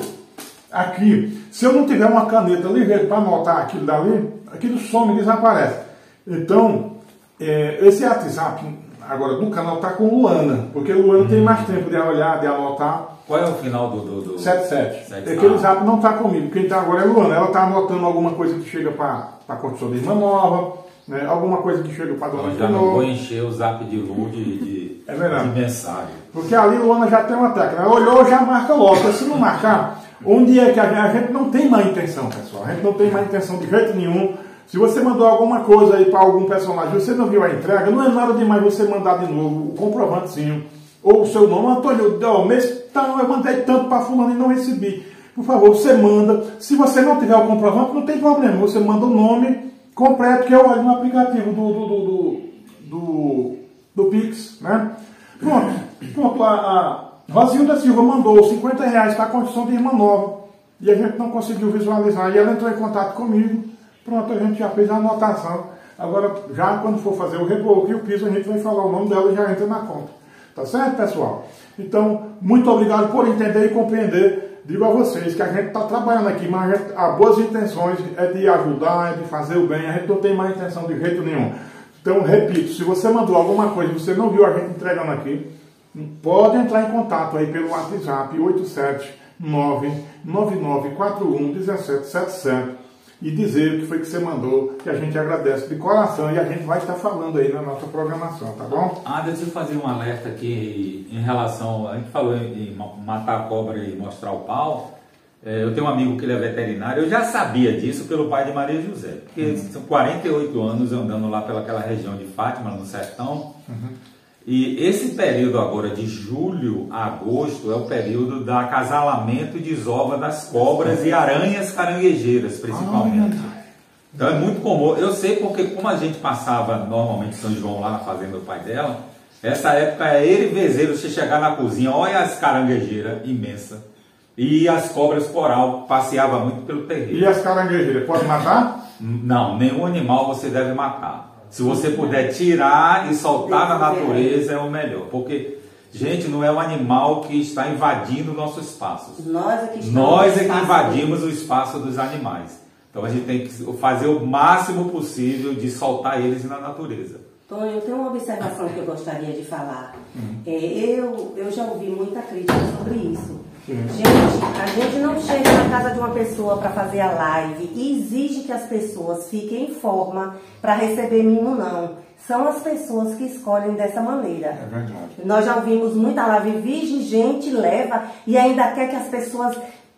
aqui, se eu não tiver uma caneta ligeira para anotar aquilo dali, aquilo some e desaparece. Então, é, esse WhatsApp agora do canal está com Luana, porque Luana hum. tem mais tempo de olhar, de anotar. Qual é o final do... do, do... sete sete. Aquele zap não está comigo, quem está agora é Luana, ela está anotando alguma coisa que chega para a construção de irmã nova, né? Alguma coisa que chega para dona Eu já não vou encher o zap de Lu de, de, é verdade. de mensagem. Porque ali Luana já tem uma técnica. Ela olhou, já marca logo. Porque se não marcar, onde é que a gente, a gente não tem má intenção, pessoal. A gente não tem má intenção de jeito nenhum. Se você mandou alguma coisa aí para algum personagem, você não viu a entrega, não é nada demais você mandar de novo o comprovantezinho. Ou o seu nome, Antônio, ó, mês, então, eu mandei tanto para fulano e não recebi. Por favor, você manda. Se você não tiver o comprovante, não tem problema. Você manda o nome completo, que eu olho no aplicativo do, do, do, do, do, do Pix, né? Pronto, pronto, a, a Rosilda Silva mandou cinquenta reais para a construção de irmã nova, e a gente não conseguiu visualizar, e ela entrou em contato comigo, pronto, a gente já fez a anotação, agora, já quando for fazer o reboco e o piso, a gente vai falar o nome dela e já entra na conta. Tá certo, pessoal? Então, muito obrigado por entender e compreender. Digo a vocês que a gente está trabalhando aqui, mas a gente, as boas intenções é de ajudar, é de fazer o bem. A gente não tem má intenção de jeito nenhum. Então, repito, se você mandou alguma coisa e você não viu a gente entregando aqui, pode entrar em contato aí pelo WhatsApp oito sete nove nove nove quatro um um sete sete sete e dizer o que foi que você mandou, que a gente agradece de coração e a gente vai estar falando aí na nossa programação, tá bom? Ah, deixa eu fazer um alerta aqui em relação, a gente falou em matar a cobra e mostrar o pau. É, eu tenho um amigo que ele é veterinário, eu já sabia disso pelo pai de Maria José, porque uhum. são quarenta e oito anos andando lá pelaquela região de Fátima, no sertão. Uhum. E esse período agora de julho a agosto é o período do acasalamento e desova das cobras e aranhas caranguejeiras, principalmente. Então é muito comum. Eu sei porque como a gente passava normalmente São João lá na fazenda do pai dela, essa época é ele e vezeiro, você chegar na cozinha, olha as caranguejeiras imensas. E as cobras coral passeava muito pelo terreiro. E as caranguejeiras, pode matar? Não, nenhum animal você deve matar. Se você puder tirar e soltar na natureza é o melhor, porque, gente, não é o animal que está invadindo o nosso espaço. Nós é que, Nós é que invadimos o espaço dos animais. Então a gente tem que fazer o máximo possível de soltar eles na natureza. Tonho, tem uma observação que eu gostaria de falar. Uhum. É, eu, eu já ouvi muita crítica sobre isso. Uhum. Gente, a gente não chega na casa de uma pessoa para fazer a live e exige que as pessoas fiquem em forma para receber mimo, não. São as pessoas que escolhem dessa maneira. É verdade. Nós já ouvimos muita live, vige, gente, leva e ainda quer que as pessoas...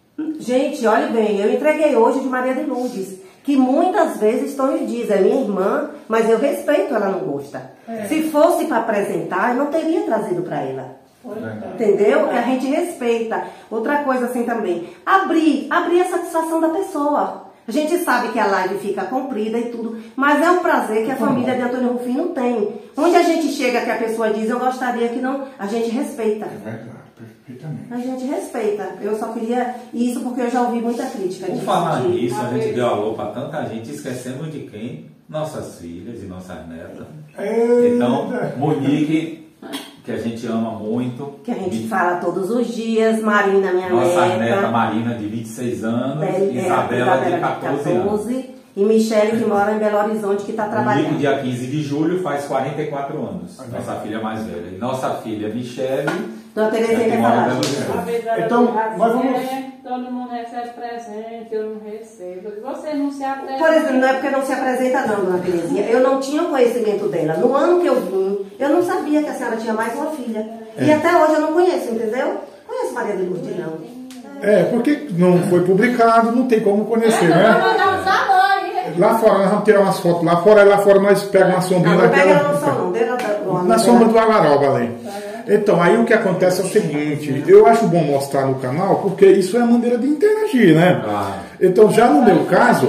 Gente, olhe bem, eu entreguei hoje de Maria de Lourdes, que muitas vezes Tonho diz, é minha irmã, mas eu respeito, ela não gosta. É. Se fosse para apresentar, eu não teria trazido para ela. Entendeu? Que a gente respeita. Outra coisa assim também, abrir, abrir a satisfação da pessoa. A gente sabe que a live fica comprida e tudo, mas é um prazer que a família de Antônio Rufino tem. Onde a gente chega que a pessoa diz, eu gostaria que não, a gente respeita. É verdade, perfeitamente. A gente respeita. Eu só queria isso porque eu já ouvi muita crítica. Por falar nisso, a gente deu alô para tanta gente, esquecemos de quem? Nossas filhas e nossas netas. Eita. Então, Monique, que a gente ama muito. Que a gente de... fala todos os dias. Marina, minha Nossa neta. Nossa neta Marina, de vinte e seis anos. Bel... Isabela, é, de catorze anos. E Michele, que mora em Belo Horizonte, que está trabalhando. No dia quinze de julho faz quarenta e quatro anos. Ah, nossa filha mais velha. E nossa filha, Michele. Dona Terezinha quer falar. Então, nós vamos... Todo mundo recebe presente, eu não recebo. Você não se apresenta. Por exemplo, não é porque não se apresenta não, Dona Terezinha. Eu não tinha conhecimento dela. No ano que eu vim, eu não sabia que a senhora tinha mais uma filha. É. E até hoje eu não conheço, entendeu? Conheço Maria de Lourdes, não. É, porque não foi publicado, não tem como conhecer, é, né? Mandar uns alô, lá fora, nós vamos tirar umas fotos lá fora, e lá fora nós pegamos uma sombrinha daquela... Não, não pega ela no sol, não. Dela, da, na sombra do Agaroba, ali. Então, aí o que acontece é o seguinte, eu acho bom mostrar no canal, porque isso é a maneira de interagir, né? Ah. Então, já no meu caso,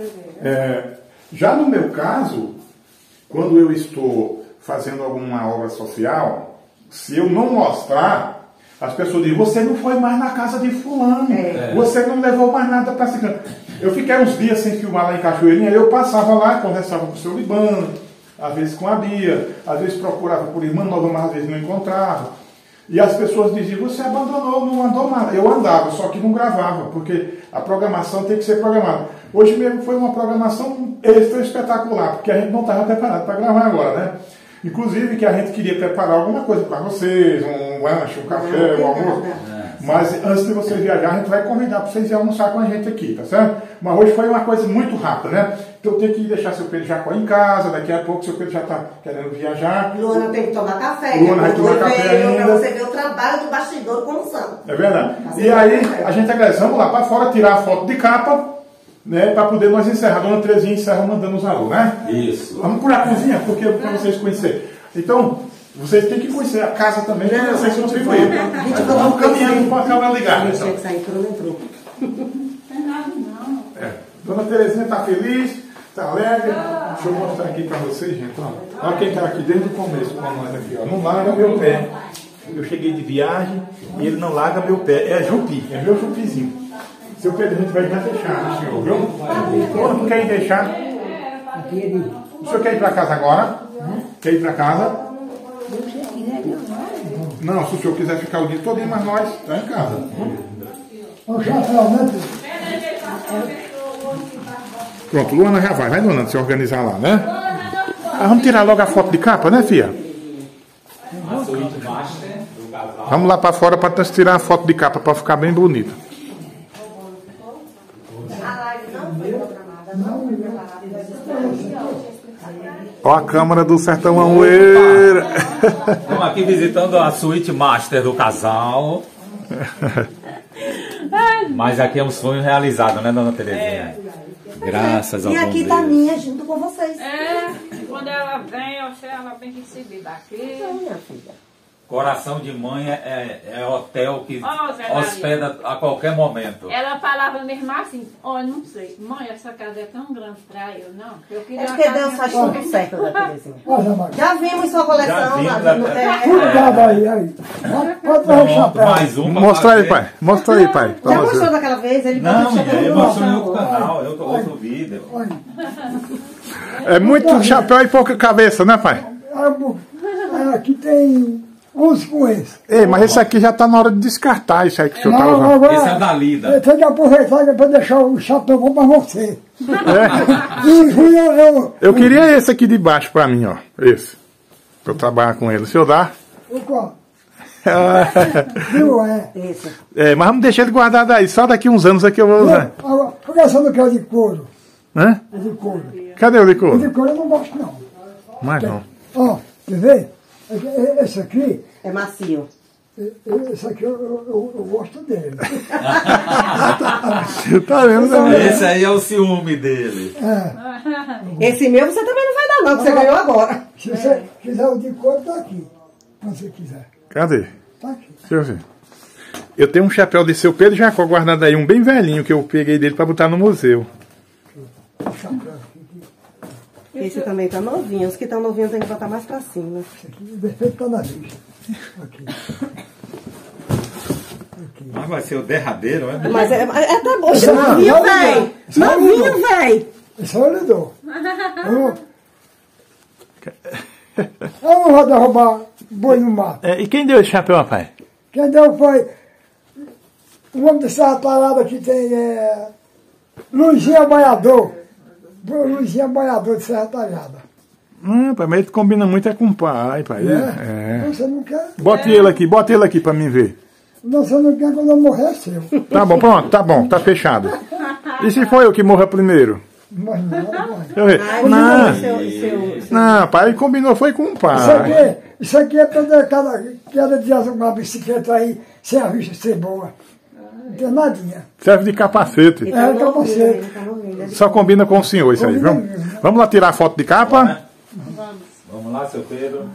é, já no meu caso, quando eu estou fazendo alguma obra social, se eu não mostrar, as pessoas dizem, você não foi mais na casa de fulano, é. Você não levou mais nada para cima. Eu fiquei uns dias sem filmar lá em Cachoeirinha, eu passava lá, conversava com o seu Libano, às vezes com a Bia, às vezes procurava por irmã nova, mas às vezes não encontrava. E as pessoas diziam, você abandonou, não andou mais. Eu andava, só que não gravava, porque a programação tem que ser programada. Hoje mesmo foi uma programação extra espetacular, porque a gente não estava preparado para gravar agora, né? Inclusive que a gente queria preparar alguma coisa para vocês, um lanche, um café, um almoço. Mas antes de vocês viajar, a gente vai convidar para vocês irem almoçar com a gente aqui, tá certo? Mas hoje foi uma coisa muito rápida, né? Então eu tenho que deixar seu Pedro Jacó em casa, daqui a pouco seu Pedro já está querendo viajar. Luana tem que tomar café, Luana vai tomar café ainda. Para você ver o trabalho do bastidor como são. É verdade. E aí a gente agradece, vamos lá para fora tirar a foto de capa, né? Para poder nós encerrar. A Dona Terezinha encerra mandando os alô, né? Isso. Vamos por a cozinha, porque para vocês conhecerem. Então, vocês têm que conhecer a casa também, né? Vocês contribuem. A gente vai caminhando com a câmera ligada. Então. Tinha que sair por entrou. Não tem nada, não. É. Dona Terezinha está feliz, está alegre. Ah. Deixa eu mostrar aqui para vocês, gente. Ó. Olha quem está aqui desde o começo com nós aqui. Ó. Não larga meu pé. Eu cheguei de viagem e ele não larga meu pé. É Jupi, é meu Jupizinho. Seu Pedro, a gente vai já deixar, senhor, viu? Quando não quer ir deixar? O senhor quer ir para casa agora? Quer ir para casa? Não, se o senhor quiser ficar o dia todo, mas nós tá em casa. O chapéu, né? Pronto, Luana já vai, vai, Luana, se organizar lá, né? Ah, vamos tirar logo a foto de capa, né, filha? Vamos lá pra fora pra tirar a foto de capa pra ficar bem bonita. Ó a câmera do Sertão Mamoeiro. Estamos aqui visitando a suíte master do casal. Mas aqui é um sonho realizado, né, dona Terezinha? Graças ao E bom aqui Deus. tá minha junto com vocês. É, quando ela vem, eu sei, ela vem recebida aqui. Então, minha filha. Coração de mãe é, é hotel que Ó, Zé hospeda a qualquer momento. Ela falava mesmo assim, ó, oh, não sei, mãe, essa casa é tão grande pra eu, não. Eu queria É uma porque casa Deus faz assim. tudo certo, Dona Terezinha. Olha, Maria. Já vimos sua coleção. Já vimos, lá, no- né? é, Cuidado aí, aí. Pode dar o Pronto, chapéu. mais um pra Mostra aí, fazer. pai. Mostra aí, pai. pra Já você. mostrou daquela vez? Ele Não, botou o chapéu eu no mostro em bolso. outro canal, eu outro vídeo. Olha, É muito chapéu e pouca cabeça, né, pai? aí, aqui tem onze com esse. Ei, mas esse aqui já tá na hora de descartar, isso aí que o senhor tá Não, usando. agora, Esse é o da Lida. eu tenho que aproveitar para deixar o chapéu bom para você. É. E fui eu, eu, Eu queria esse aqui de baixo pra mim, ó. Esse. Pra eu trabalhar com ele. O senhor dá? eu, qual? Viu, é. Isso. É, mas vamos deixar ele guardado aí. Só daqui uns anos aqui eu vou usar. Agora, por que você não quer de couro? Hã? É de couro. Cadê o O licor? de couro eu não gosto, não. Mais não. Ó, quer ver? Esse aqui, É macio. esse aqui eu, eu, eu, eu gosto dele. Tá vendo, né? Esse aí é o ciúme dele. É. Esse meu você também não vai dar, não, que você ganhou agora. Se você quiser o de couro, tá aqui. Se você quiser. Cadê? Tá aqui. Deixa eu ver. Eu tenho um chapéu de seu Pedro Jacó guardado aí, um bem velhinho, que eu peguei dele pra botar no museu. Esse também tá novinho. Os que estão novinhos tem que botar mais pra cima. Esse aqui, o defeito tá na lista. Aqui. Mas vai ser o derradeiro, é? Mas é, é até bom. Esse é Novinho, não, véi. esse é Novinho, não. véi. Esse eu lhe dou. Eu, eu não vou derrubar boi no mato. É, e quem deu esse chapéu, rapaz? Quem deu foi o homem de Serra Talhada que tem é, Luizinho Banhador. Luizinho Banhador de Serra Talhada. Hum, pai, mas ele combina muito é com o pai, pai. É. É. Você não quer? Bota ele aqui, bota ele aqui pra mim ver. Não, você não quer quando eu morrer, é seu. Tá bom, pronto, tá bom, tá fechado. E se foi eu que morra primeiro? Mas não, não. Deixa eu ver. Ai, Não, seu, seu, seu. não, pai, ele combinou, foi com o Isso pai. aqui, isso aqui é para cada, cada dia uma bicicleta aí sem a vista ser boa. Não tem nadinha. Serve de capacete. Ele É, tá então novinho, você- ele tá novinho. Ele- Só combina com o senhor isso aí, vamos? Vamos lá tirar a foto de capa? Vamos lá, seu Pedro.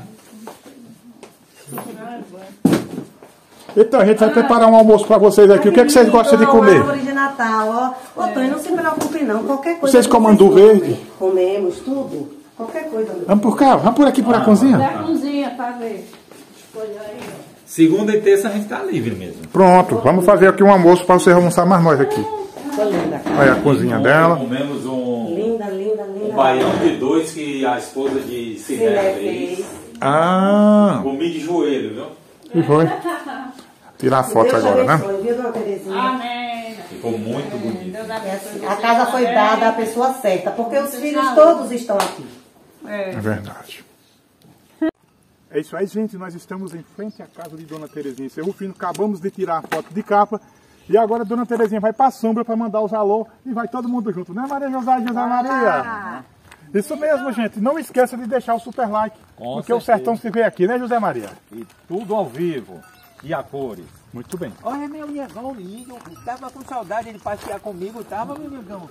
Então, a gente vai preparar um almoço pra vocês aqui. O que é que vocês gostam de comer? Árvore de Natal, ó. Ô, Tonho, não se preocupe não. Qualquer coisa. Vocês que comem do comem. verde? Comemos tudo. Qualquer coisa. meu. Vamos por cá, vamos por aqui, por a cozinha. Da cozinha, pra ver. Escolha aí, ó. Segunda e terça a gente tá livre mesmo. Pronto, vamos fazer aqui um almoço pra vocês almoçar mais nós aqui. Foi linda. Olha a cozinha dela. Comemos um, Linda, linda, linda. um baião de dois que a esposa de Ciné Ciné fez. fez. Ah, Comi de joelho, viu? e foi. Tirar a foto Deus te agora, né? abençoe, viu, dona Terezinha? Amém. Ficou muito bonito. Deus É abençoe assim, você a casa foi também. dada à pessoa certa, porque os filhos todos estão aqui. É verdade. É isso aí, gente. Nós estamos em frente à casa de Dona Terezinha Serrufino. Acabamos de tirar a foto de capa. E agora a Dona Terezinha vai para a sombra para mandar os alô. E vai todo mundo junto, né, Maria José e José Maria? Isso mesmo, gente. Não esqueça de deixar o super like. Com porque o certeza. sertão se vê aqui, né, José Maria? E tudo ao vivo. E a cores. Muito bem. Olha meu negão lindo, tava com saudade de passear comigo, tava meu negão.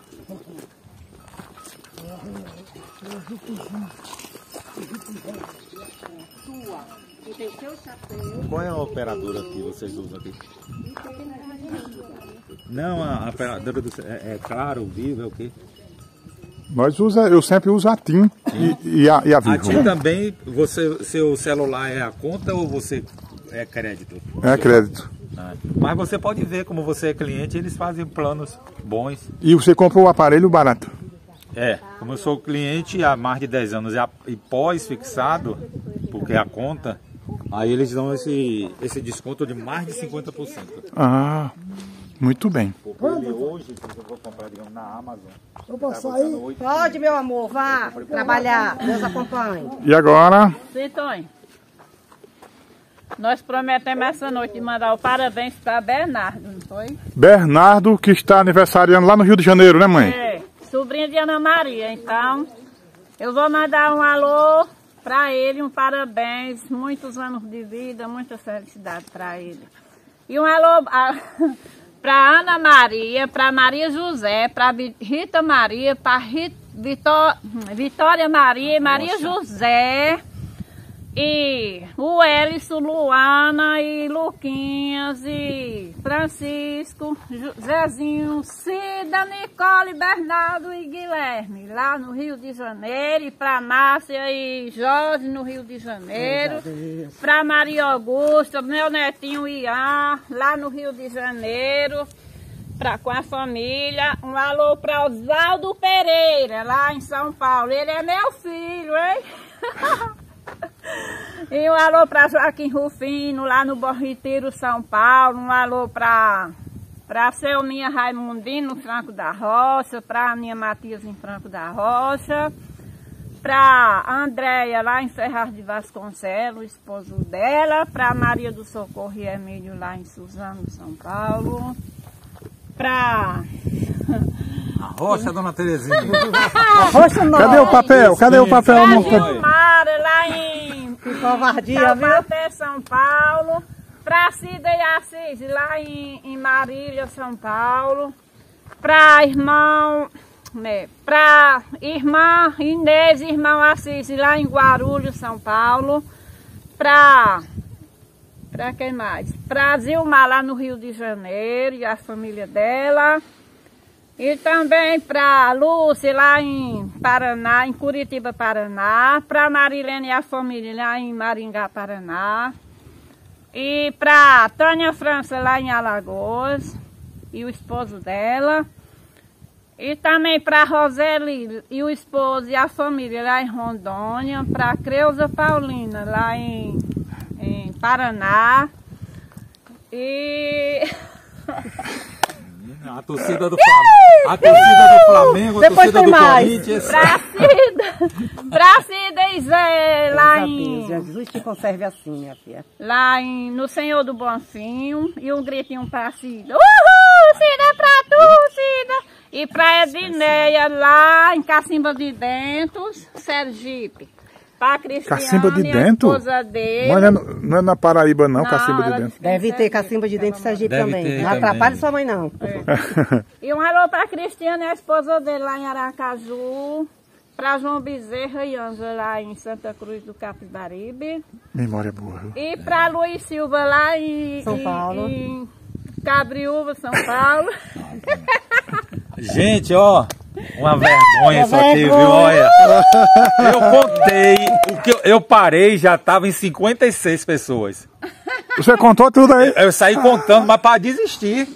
Qual é a operadora que vocês usam aqui? Não, a operadora do... É, é claro, vivo, é o quê? Nós usa, eu sempre uso a TIM e, e a, e a A Vivo. TIM também, você, seu celular é a conta ou você é crédito? É crédito. Ah, mas você pode ver, como você é cliente, eles fazem planos bons. E você compra o aparelho barato. É, como eu sou cliente há mais de dez anos e a- e pós-fixado, porque a conta, Aí eles dão esse, esse desconto de mais de cinquenta por cento. Ah, muito bem. Porque ele hoje, eu vou comprar, digamos, na Amazon. Eu posso sair? Pode, meu amor, vá trabalhar. Deus acompanhe. E agora? Sim, Tonho. Nós prometemos essa noite de mandar o parabéns para Bernardo, não foi? Bernardo, que está aniversariando lá no Rio de Janeiro, né, mãe? É, sobrinha de Ana Maria. Então, eu vou mandar um alô para ele, um parabéns, muitos anos de vida, muita felicidade para ele. E um alô para Ana Maria, para Maria José, para Rita Maria, para Vitó Vitória Maria, Maria José, e o Elisson, Luana e Luquinhas e Francisco, Zezinho, Cida, Nicole, Bernardo e Guilherme, lá no Rio de Janeiro, e para Márcia e Jorge no Rio de Janeiro, para Maria Augusta, meu netinho Ian, lá no Rio de Janeiro, pra, com a família. Um alô para Osvaldo Pereira, lá em São Paulo, ele é meu filho, hein? E um alô para Joaquim Rufino, lá no Borriteiro, São Paulo. Um alô para para Selminha Raimundino, no Franco da Rocha. Para Aninha Matias, em Franco da Rocha. Para Andréia, lá em Ferraz de Vasconcelos, o esposo dela. Para Maria do Socorro e Emílio, lá em Suzano, São Paulo. Para... A Rocha, Dona Terezinha. Rocha não. Cadê o papel? Cadê o papel? Pra Não... Gilmara, lá em Que covardia, viu? Taubaté, São Paulo. Pra Cida e Assis, lá em, em Marília, São Paulo. Pra irmão... Né, pra irmã Inês e irmão Assis, lá em Guarulhos, São Paulo. Pra... Pra quem mais? Pra Zilmar, lá no Rio de Janeiro, e a família dela. E também para Lúcia, lá em Paraná, em Curitiba, Paraná. Para Marilene e a família, lá em Maringá, Paraná. E para Tânia França, lá em Alagoas, e o esposo dela. E também para Roseli e o esposo e a família, lá em Rondônia. Para Creuza Paulina, lá em, em Paraná. E... A torcida do Flamengo, a torcida do Flamengo, a torcida do Corinthians. Pra Cida, pra Cida e Zé, lá em... Jesus te conserve assim, minha filha. Lá em, no Senhor do Bonfim, e um gritinho pra Cida. Uhul, Cida pra tu, Cida! E pra Edneia, lá em Cacimba de Dentos, Sergipe. Pra Cristiane, Cacimba de Dentro? a esposa dele. Mas não é, não é na Paraíba não, Não, Cacimba de ela Dentro. Deve ter cacimba de dentro de Sergipe Deve também. ter Não também. atrapalhe sua mãe, não. E um alô pra Cristiane, a esposa dele, lá em Aracaju. Pra João Bezerra e Ângela, lá em Santa Cruz do Capibaribe. Memória boa. Viu? E pra Luiz Silva, lá em São em- Paulo. em Cabriúva, São Paulo. Gente, ó, uma vergonha isso aqui, viu? Olha, eu contei, o que eu, eu parei já tava em cinquenta e seis pessoas. Você contou tudo aí? Eu saí contando, mas para desistir.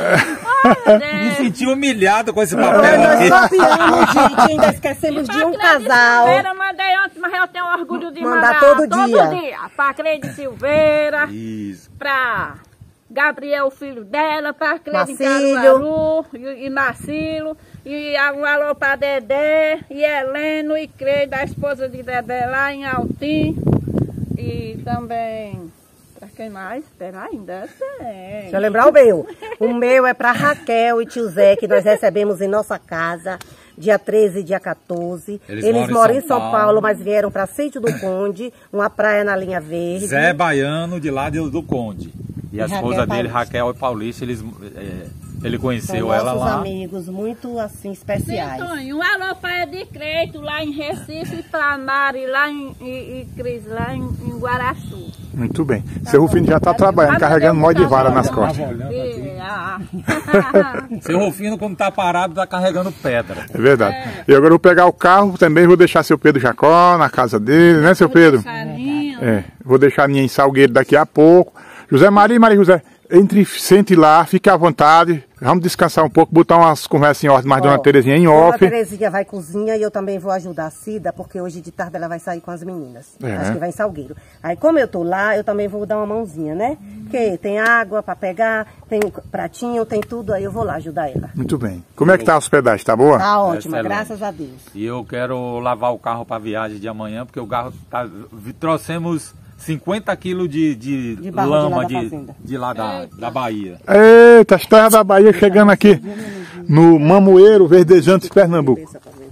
Me É, senti humilhado com esse papel Nós aqui. copiamos, gente, ainda esquecemos de um casal. Eu mandei ontem, mas eu tenho orgulho de Mandar mandar, todo dia. dia. Pra Cleide Silveira, Isso. pra Gabriel, filho dela, pra Cleide em Marcílio. Caruaru, e, e Marcilo, e um alô pra Dedé, e Heleno, e Cleide, a esposa de Dedé, lá em Altim. E também... Pra quem mais? Espera ainda tem. Deixa eu lembrar o meu. O meu é para Raquel e tio Zé, que nós recebemos em nossa casa, dia treze e dia quatorze. Eles Eles, moram em moram em São São Paulo. Paulo, mas vieram para Sítio do Conde, uma praia na linha verde. Zé Baiano, de lá do, do Conde. E a E esposa Raquel dele, Paulista. Raquel Paulista, eles, é, ele São conheceu ela nossos lá. amigos, muito assim, especiais. Tonho, um alô para Edi Creito, lá em Recife, para Mari, lá em e, e Cris, lá em, em Guaraçu. Muito bem. Seu Rufino já está trabalhando, carregando nó de vara nas costas. E, ah. Seu Rufino, quando tá parado, tá carregando pedra. É verdade. E agora eu vou pegar o carro também, vou deixar seu Pedro Jacó na casa dele, né, seu Pedro? Farinha. É, vou deixar a minha em Salgueiro daqui a pouco. José Maria e Maria José, Entre, sente lá, fique à vontade. Vamos descansar um pouco, botar umas conversas em ordem, mais Dona Terezinha em off. Dona Terezinha vai cozinhar e eu também vou ajudar a Cida, porque hoje de tarde ela vai sair com as meninas. É. Acho que vai em Salgueiro. Aí como eu tô lá, eu também vou dar uma mãozinha, né? Porque tem água para pegar, tem pratinho, tem tudo, aí eu vou lá ajudar ela. Muito bem. Como é que tá a hospedagem? Tá boa? Tá ótima, graças a Deus. E eu quero lavar o carro para a viagem de amanhã, porque o carro tá... trouxemos cinquenta quilos de, de, de lama de lá, de, de lá da, da Bahia. Eita, as terras da Bahia chegando aqui no Mamoeiro, Verdejantes, Pernambuco.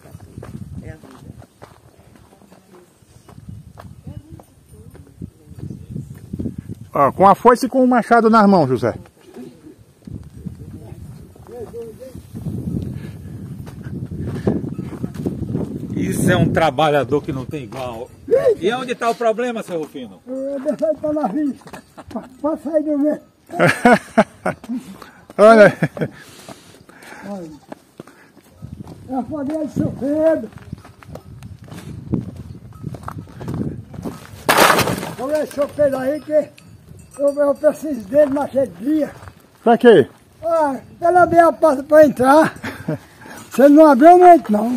Ó, com a foice e com o machado nas mãos, José. Isso é um trabalhador que não tem igual. E onde está o problema, seu Rufino? Deixa ele na vista. Pode sair do meio. Olha. Olha. É a fogueira de São Pedro. Fogueira de São Pedro aí que eu, eu preciso dele naquele dia. Pra quê? Ah, ele abriu a porta para entrar. Se ele não abriu, eu não entro não.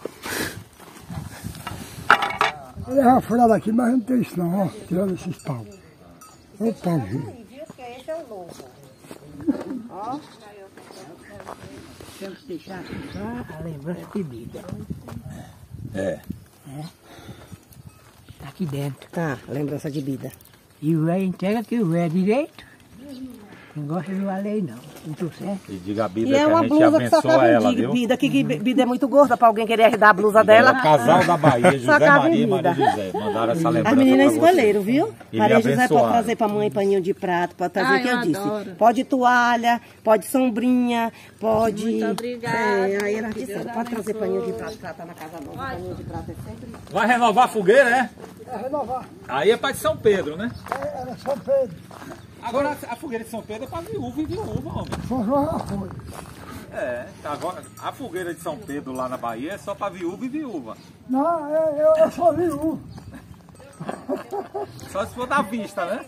Ele é furado aqui, mas não tem isso não, ó, tirando esses pau. Olha o pau, viu? Esse é o novo. Ó. Temos que deixar aqui só a lembrança de vida. É. É. Tá aqui dentro. Tá, lembrança de vida. E o velho entrega que o velho é direito. Não gosta de uma lei, não. Muito certo. E diga a Bida E que é a uma gente blusa que só abençoa cabe ela, em viu? Bida, que Bida é muito gorda pra alguém querer dar a blusa dela. É o casal da Bahia, José cabe em Maria e Bida. Maria José. Mandaram essa lembrança As meninas pra você. escolheram, viu? E Maria me José pode abençoaram. trazer pra mãe paninho de prato, pode trazer Ai, o que eu, eu disse. adoro. Pode toalha, pode sombrinha, pode... Muito obrigada. É, aí ela Que disse, Deus pode trazer abençoe. paninho de prato pra estar na casa nova. Paninho de prato é sempre... Vai renovar a fogueira, é? É renovar. Aí é para de São Pedro, né? É, era São Pedro. Agora a fogueira de São Pedro é para viúva e viúva, homem. São João já foi. É, agora a fogueira de São Pedro lá na Bahia é só para viúva e viúva. Não, eu, eu sou viúvo. Só se for da vista, né?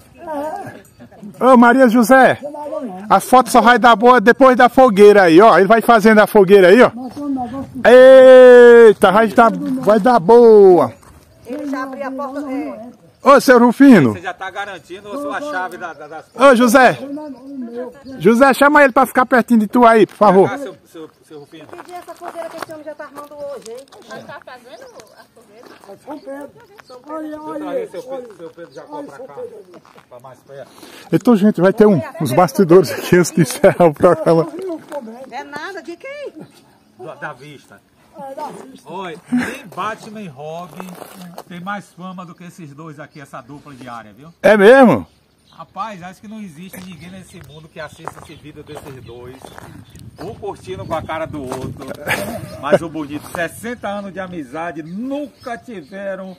Ô Maria José, as fotos só vai dar boa depois da fogueira aí, ó. Ele vai fazendo a fogueira aí, ó. Nós temos um negócio que Eita, vai dar, vai dar boa. Ele já abriu a porta... É. Ô, seu Rufino. Você já está garantindo a sua chave da, da, das Ô, José. José, chama ele pra ficar pertinho de tu aí, por favor. Ah, seu, seu, seu Rufino. Pedi essa fogueira que esse homem já tá armando hoje, hein? Mas tá fazendo a fogueira? São Pedro. Olha, Eu olha, trazer seu, olha. Pedro- seu Pedro Jacó para cá, para mais perto. Então, gente, vai ter um, uns bastidores aqui antes de encerrar o programa. É nada, de quem? Da, da vista. Olha, nem Batman e Robin tem mais fama do que esses dois aqui, essa dupla diária, viu? É mesmo? Rapaz, acho que não existe ninguém nesse mundo que assista esse vídeo desses dois. Um curtindo com a cara do outro. Mas o bonito, sessenta anos de amizade, nunca tiveram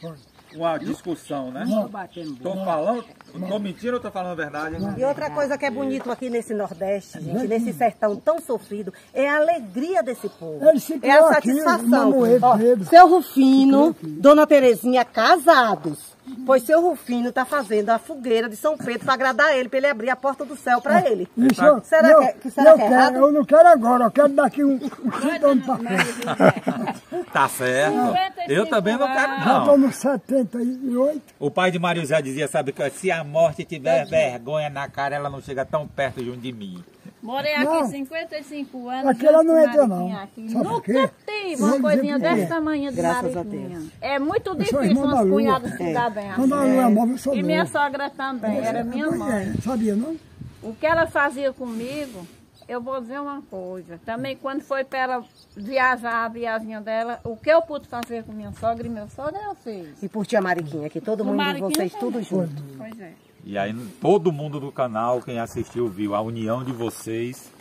uma discussão, né? Tô falando, tô mentindo ou tô falando a verdade? E outra coisa que é bonito aqui nesse Nordeste, gente, nesse sertão tão sofrido, é a alegria desse povo. Ele se É a criou aqui, satisfação. Mamoeiro, Ó, Pedro. seu Rufino, Dona Terezinha, casados. Pois seu Rufino tá fazendo a fogueira de São Pedro para agradar ele, para ele abrir a porta do céu para ele. Isso, eu, Será eu, que é- que será eu que é quero, errado? eu não quero agora, eu quero daqui um, um cinco anos pra frente. Tá certo. Eu também não quero, Já estou não. nos setenta e oito. O pai de Maria José dizia, sabe, que se a morte tiver vergonha na cara, ela não chega tão perto junto de mim. Morei aqui Não. cinquenta e cinco anos. Aqui ela junto não com entra, Mariquinha não. aqui. Sabe por quê? Nunca tive Eu vou uma dizer coisinha por quê. desse tamanho de Graças a Mariquinha. Deus. É muito sou difícil irmão da umas Lua. cunhadas se dar bem Quando a assim. lua move, eu sou E minha novo. sogra também, era minha Pois mãe. é, sabia não? O que ela fazia comigo, eu vou dizer uma coisa. Também quando foi para ela viajar, a viagem dela, o que eu pude fazer com minha sogra e meu sogro, eu fiz. E por tia Mariquinha aqui, todo O mundo, Mariquinha vocês também. tudo junto. Pois é. E aí todo mundo do canal, quem assistiu, viu a união de vocês.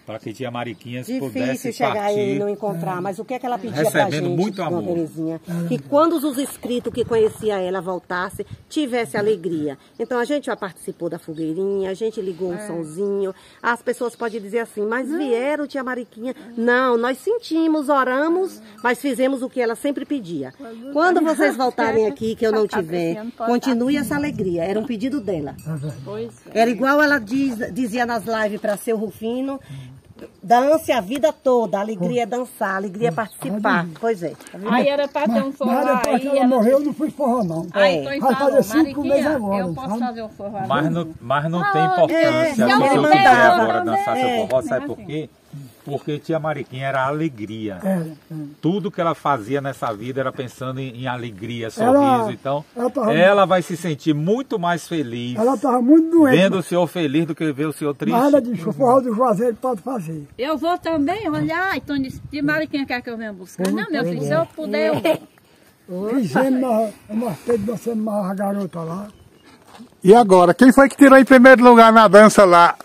para que tia Mariquinha Difícil pudesse chegar partir. e não encontrar, mas o que é que ela pedia pra Recebendo gente, muito amor. Dona Terezinha? Que quando os inscritos que conhecia ela voltassem, tivesse alegria. Então a gente já participou da fogueirinha, a gente ligou um sonzinho. As pessoas podem dizer assim, mas vieram, tia Mariquinha. Não, nós sentimos, oramos, mas fizemos o que ela sempre pedia. Quando vocês voltarem aqui, que eu não tiver, continue essa alegria. Era um pedido dela. Era igual ela diz, dizia nas lives para seu Rufino, dance a vida toda, a alegria é dançar, a alegria é participar. Pois é. Aí era para ter um forró. Mas depois que ela morreu, eu não fui forró, não. Aí então Vai falou, fazer cinco meses Mariquinha, agora, eu posso sabe? fazer o forró. Mas não, mas não tem Ah, importância é, se eu ele quiser mandava. agora dançar seu É, forró, sabe por quê? Porque tia Mariquinha era alegria. É, é. Tudo que ela fazia nessa vida era pensando em, em alegria, Ela- sorriso. Então, ela tava- ela vai se sentir muito mais feliz Ela estava muito doente. vendo o senhor feliz do que ver o senhor triste. Mas ela disse, o forró do Juazeiro pode fazer. Eu vou também olhar, então disse, de Mariquinha quer que eu venha buscar? Não, meu filho, se eu puder, eu... Fizemos, nós, nós teve dançando uma garota lá. E agora, quem foi que tirou em primeiro lugar na dança lá?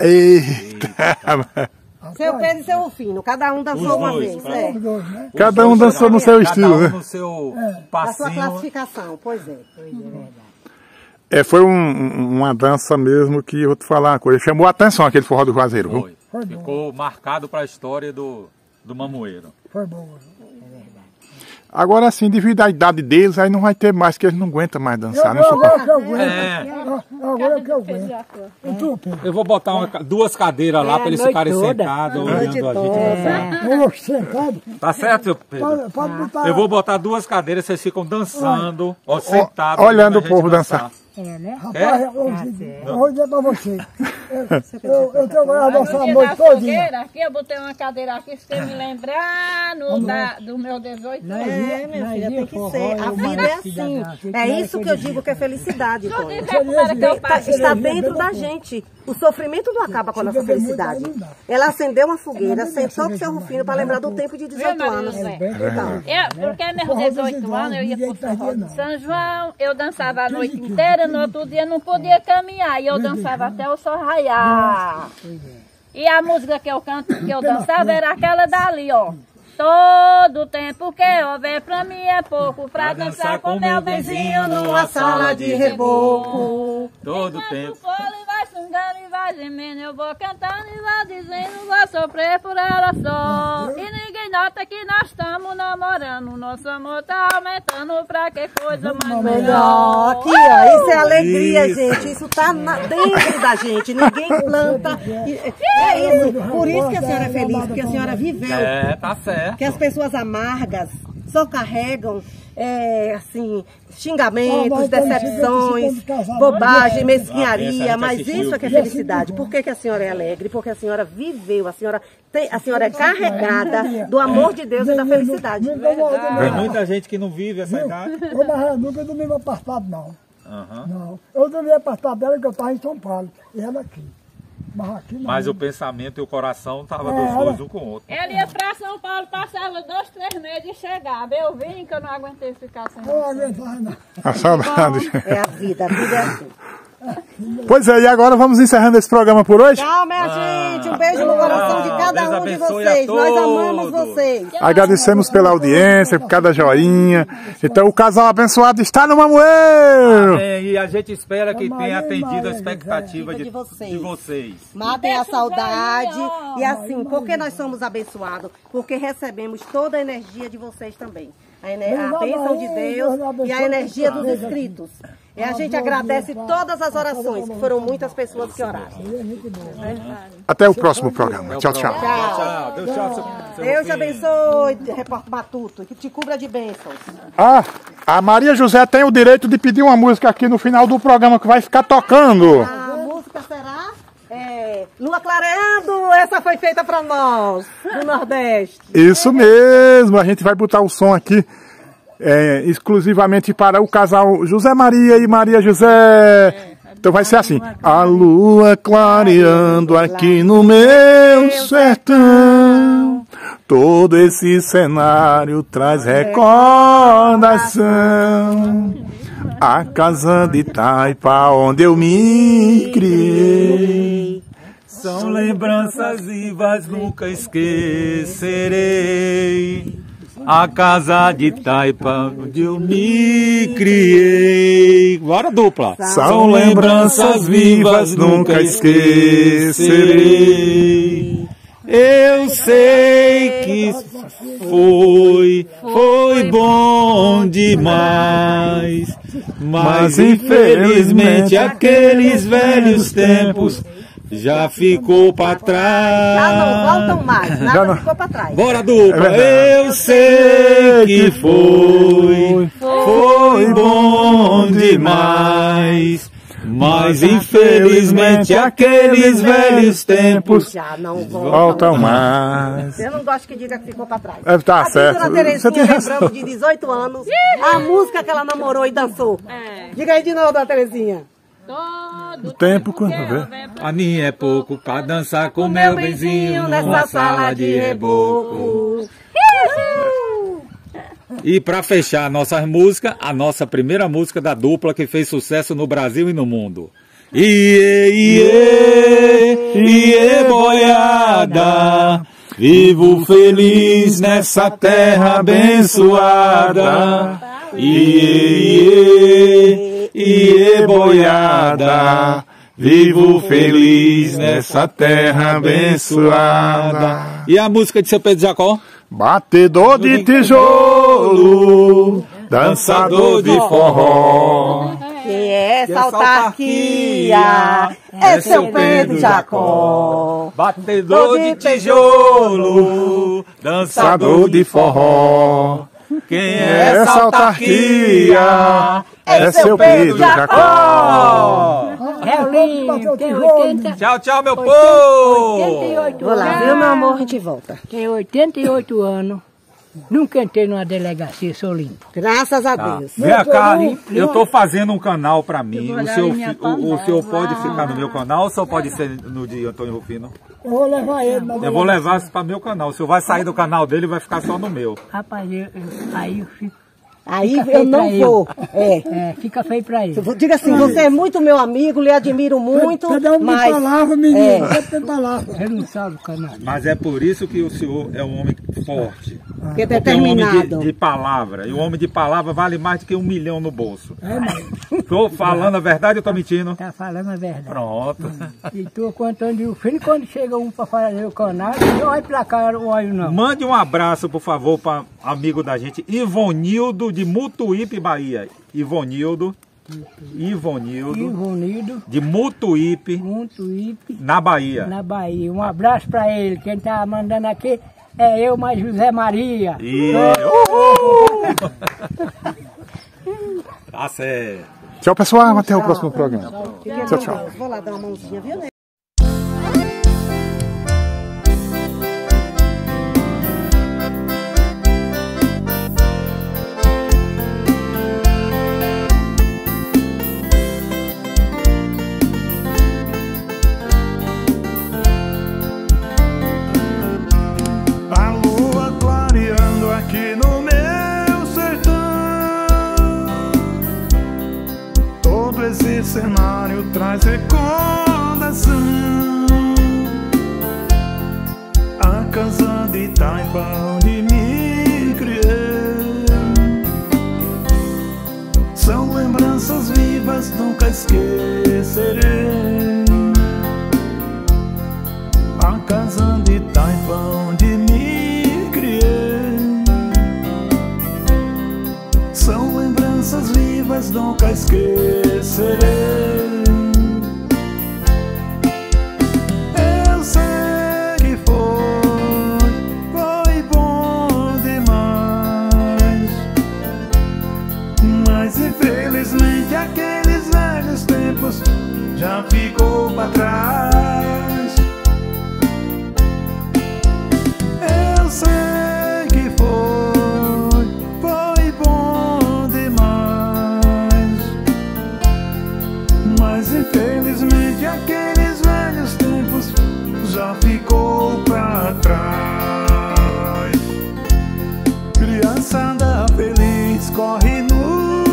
Eita! Seu Pedro e seu Rufino, cada um dançou Os uma dois, vez. tá? É. Os dois, né? Cada um dançou no seu Cada estilo, um né? no seu Da sua passinho. classificação, pois é. É, foi um- um- uma dança mesmo que eu vou te falar uma coisa. Chamou a atenção aquele forró do Juazeiro, viu? Foi. Foi bom. Ficou marcado para a história do, do Mamoeiro. Foi boa. Agora, assim, devido à idade deles, aí não vai ter mais, que eles não aguentam mais dançar, né, Eu, seu agora pai? é que eu aguento. É. Agora é que eu aguento. E tu, Pedro? Eu vou botar uma ca- duas cadeiras lá É, para eles a noite ficarem toda. sentados, A olhando a noite gente toda. dançar. Eu sentado. Tá certo, seu Pedro? Pode, pode botar. Eu vou botar duas cadeiras, vocês ficam dançando, ó, sentados. olhando vendo a o povo gente dançar. É, né? Rapaz, eu, eu vou dizer pra você. Eu, eu, eu tenho agora a dançar a Dia noite da todinha. fogueira, aqui eu botei uma cadeira aqui, se você me lembrar no, da, do meu dezoito Nós anos. ia- É, minha nós filha, ia tem que forró, ser. A eu vida é mais assim. cidadão, que É era isso que eu coisa digo que é felicidade, Tony. Deixa eu como era que eu Tá- faço. Está dentro da gente. O sofrimento não acaba com a nossa felicidade. Ela acendeu uma fogueira, sentou com seu Rufino para lembrar do tempo de dezoito anos. Então, Eu, porque meus dezoito anos eu ia pro forró de São João, eu dançava a noite inteira, no outro dia não podia caminhar, e eu dançava até o sol raiar. E a música que eu canto, que eu dançava era aquela dali, ó. Todo tempo que houver pra mim é pouco, pra dançar com meu vizinho numa sala de reboco. Todo Enquanto tempo. o fole vai sungando e vai gemendo, eu vou cantando e vou dizendo, vou sofrer por ela só. E ninguém nota que nós estamos namorando, nosso amor tá aumentando pra que coisa mais melhor. melhor. Aqui, ó, isso é alegria, gente. Isso tá na- dentro da gente. Ninguém planta. E- É isso. Por isso que a senhora é feliz, porque a senhora viveu. É, tá certo. Que as pessoas amargas só carregam, é, assim, xingamentos, decepções, bobagem, mesquinharia, mas isso é que é felicidade. Por que que a senhora é alegre? Porque a senhora viveu, a senhora, tem, a senhora é carregada do amor de Deus e da felicidade. Tem muita gente que não vive essa idade. Ô, mas eu nunca dormi no apartado, não. Aham. Não. Eu dormi no apartado dela que eu estava em São Paulo. E ela aqui. Mas aqui não. Mas o pensamento e o coração estavam É, dos ela- dois um com o outro. Ele ia pra São Paulo, passava dois, três meses e chegava. Eu vim que eu não aguentei ficar sem Eu não aguento mais, não. A saudade. É a vida, a vida é assim. Pois é, e agora vamos encerrando esse programa por hoje. Tchau, minha gente. Um beijo no coração de cada Deus um de abençoe vocês. a Nós amamos todos. vocês. Agradecemos pela audiência, por cada joinha. Então o casal abençoado está no Mamoeiro. É, e a gente espera que Maria, tenha atendido a Maria, expectativa de, de vocês. de vocês. Matem a saudade. E assim, por que nós somos abençoados? Porque recebemos toda a energia de vocês também. A, ener- a bênção de Deus e a energia dos inscritos. E a gente agradece todas as orações, que foram muitas pessoas que oraram. Até o próximo programa. Tchau, tchau. Tchau, tchau. Deus, tchau, seu, seu Deus te filho. abençoe, repórter Matuto, e que te cubra de bênçãos. Ah, a Maria José tem o direito de pedir uma música aqui no final do programa que vai ficar tocando. A música será é, Lua Clareando. Essa foi feita para nós, do Nordeste. Isso mesmo, a gente vai botar o som aqui é, exclusivamente para o casal José Maria e Maria José. Então vai ser assim: a lua clareando aqui no meu sertão, todo esse cenário traz recordação. A casa de taipa onde eu me criei, São lembranças vivas, nunca esquecerei. A casa de taipa onde eu me criei. Bora, dupla. São lembranças vivas, nunca esquecerei. Eu sei que foi, foi bom demais, mas infelizmente aqueles velhos tempos já ficou pra trás. Já não voltam mais, nada não ficou pra trás. Bora, dupla. É eu sei que foi, foi bom demais, mas infelizmente aqueles velhos tempos já não voltam, voltam mais. Eu não gosto que diga que ficou pra trás. É, tá a certo. Dona Terezinha, lembrando de dezoito anos, a música que ela namorou e dançou. É. Diga aí de novo, Dona Terezinha. Do tempo quando vê. A mim é pouco pra dançar com meu benzinho nessa sala de reboco. E pra fechar nossas músicas, a nossa primeira música da dupla que fez sucesso no Brasil e no mundo. Iê, iê, iê, boiada, vivo feliz nessa terra abençoada. Iê, iê, iê, boiada, vivo feliz nessa terra abençoada. E a música de seu Pedro Jacó? Batedor de tijolo, dançador de forró. Quem é essa autarquia? É seu Pedro Jacó. Batedor de tijolo, dançador de forró. Quem é essa autarquia? É seu Pedro Jacó. É o lindo, tem oitenta... Tchau, tchau, meu povo! oitenta e oito Vou lá, viu, meu amor? A gente volta. Tem oitenta e oito anos. Nunca entrei numa delegacia, sou limpo. Graças a Tá. Deus. Vem cá, eu tô fazendo um canal pra mim. Eu vou O dar senhor, minha fi- o, o panela. senhor pode ficar no meu canal ou só pode ser no de Antônio Rufino? Eu vou levar ele, mas Eu vou levar para meu canal. O senhor vai sair do canal dele e vai ficar só no meu. Rapaz, eu, eu- aí eu fico... Aí Fica eu feio pra não ele. vou. É. É, fica feio pra ele. Diga assim, você é muito meu amigo, lhe admiro muito, cada um tem mas... palavra, menino. É. Cada um tem palavra. Ele não sabe o canal. Mas é por isso que o senhor é um homem forte. Porque é Porque é um homem de, determinado. de palavra. E o homem de palavra vale mais do que um milhão no bolso. Tô falando a verdade ou tô mentindo? Tá falando a verdade. Pronto. E tô contando o filho, quando chega um pra fazer o canal, não olha pra cá, não olho não. Mande um abraço, por favor, para amigo da gente, Ivonildo de Mutuípe, Bahia. Ivonildo. Ivonildo. Ivonido, De Mutuípe, muito hipe, na Bahia. na Bahia. Um abraço pra ele. Quem tá mandando aqui é eu, mais José Maria. E... Uhul! Tá certo. Tchau, pessoal. Até o próximo programa. Tchau, tchau. Vou lá dar uma mãozinha, viu, né? A lua clareando aqui no meu sertão. Todo esse cenário traz recordação. A casa de taipa onde me criei. São lembranças vivas, nunca esquecerei. A casa de taipa onde me criei. São lembranças vivas, nunca esquecerei. Eu sei que foi, foi bom demais, mas infelizmente aqueles velhos tempos já ficou pra trás. Eu sei que foi, foi bom demais, mas infelizmente aqueles velhos tempos já ficou pra trás. Criançada feliz corre no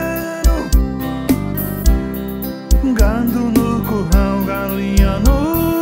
terreiro, gado no curral, galinha no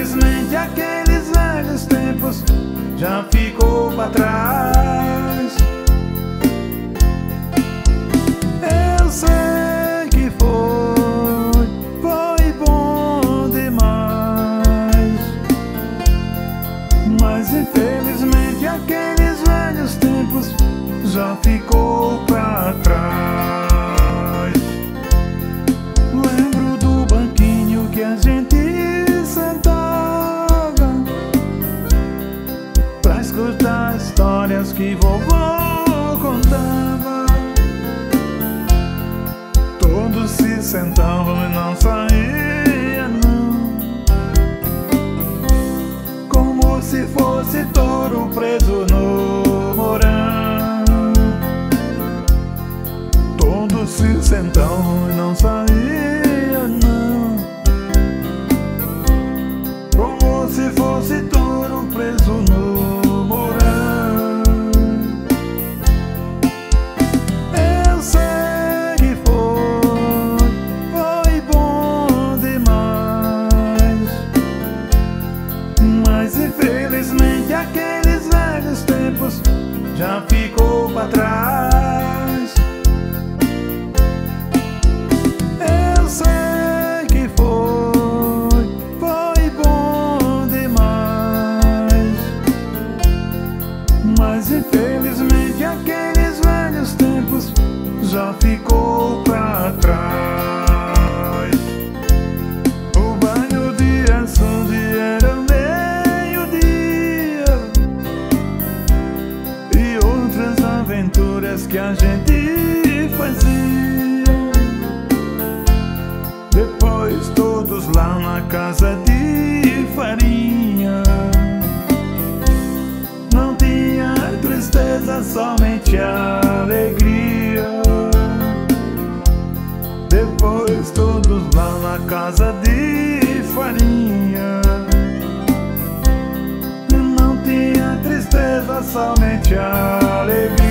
infelizmente aqueles velhos tempos já ficou pra trás. Eu sei que foi, foi bom demais, mas infelizmente aqueles velhos tempos já ficou pra trás. Lembro do banquinho que a gente sentava pra escutar histórias que vovó contava. Todos se sentavam e não saía não, como se fosse touro preso no morão. Todos se sentavam e não saía não, como se fosse touro preso no morão. Eu sei que foi, foi bom demais, mas infelizmente aqueles velhos tempos já ficou pra trás. Eu sei que foi, foi bom demais, mas infelizmente aqueles velhos tempos já ficou pra trás. O banho de açude era meio-dia e outras aventuras que a gente fazia. Depois todos lá na casa de farinha, não tinha tristeza, somente alegria. Depois todos lá na casa de farinha, não tinha tristeza, somente alegria.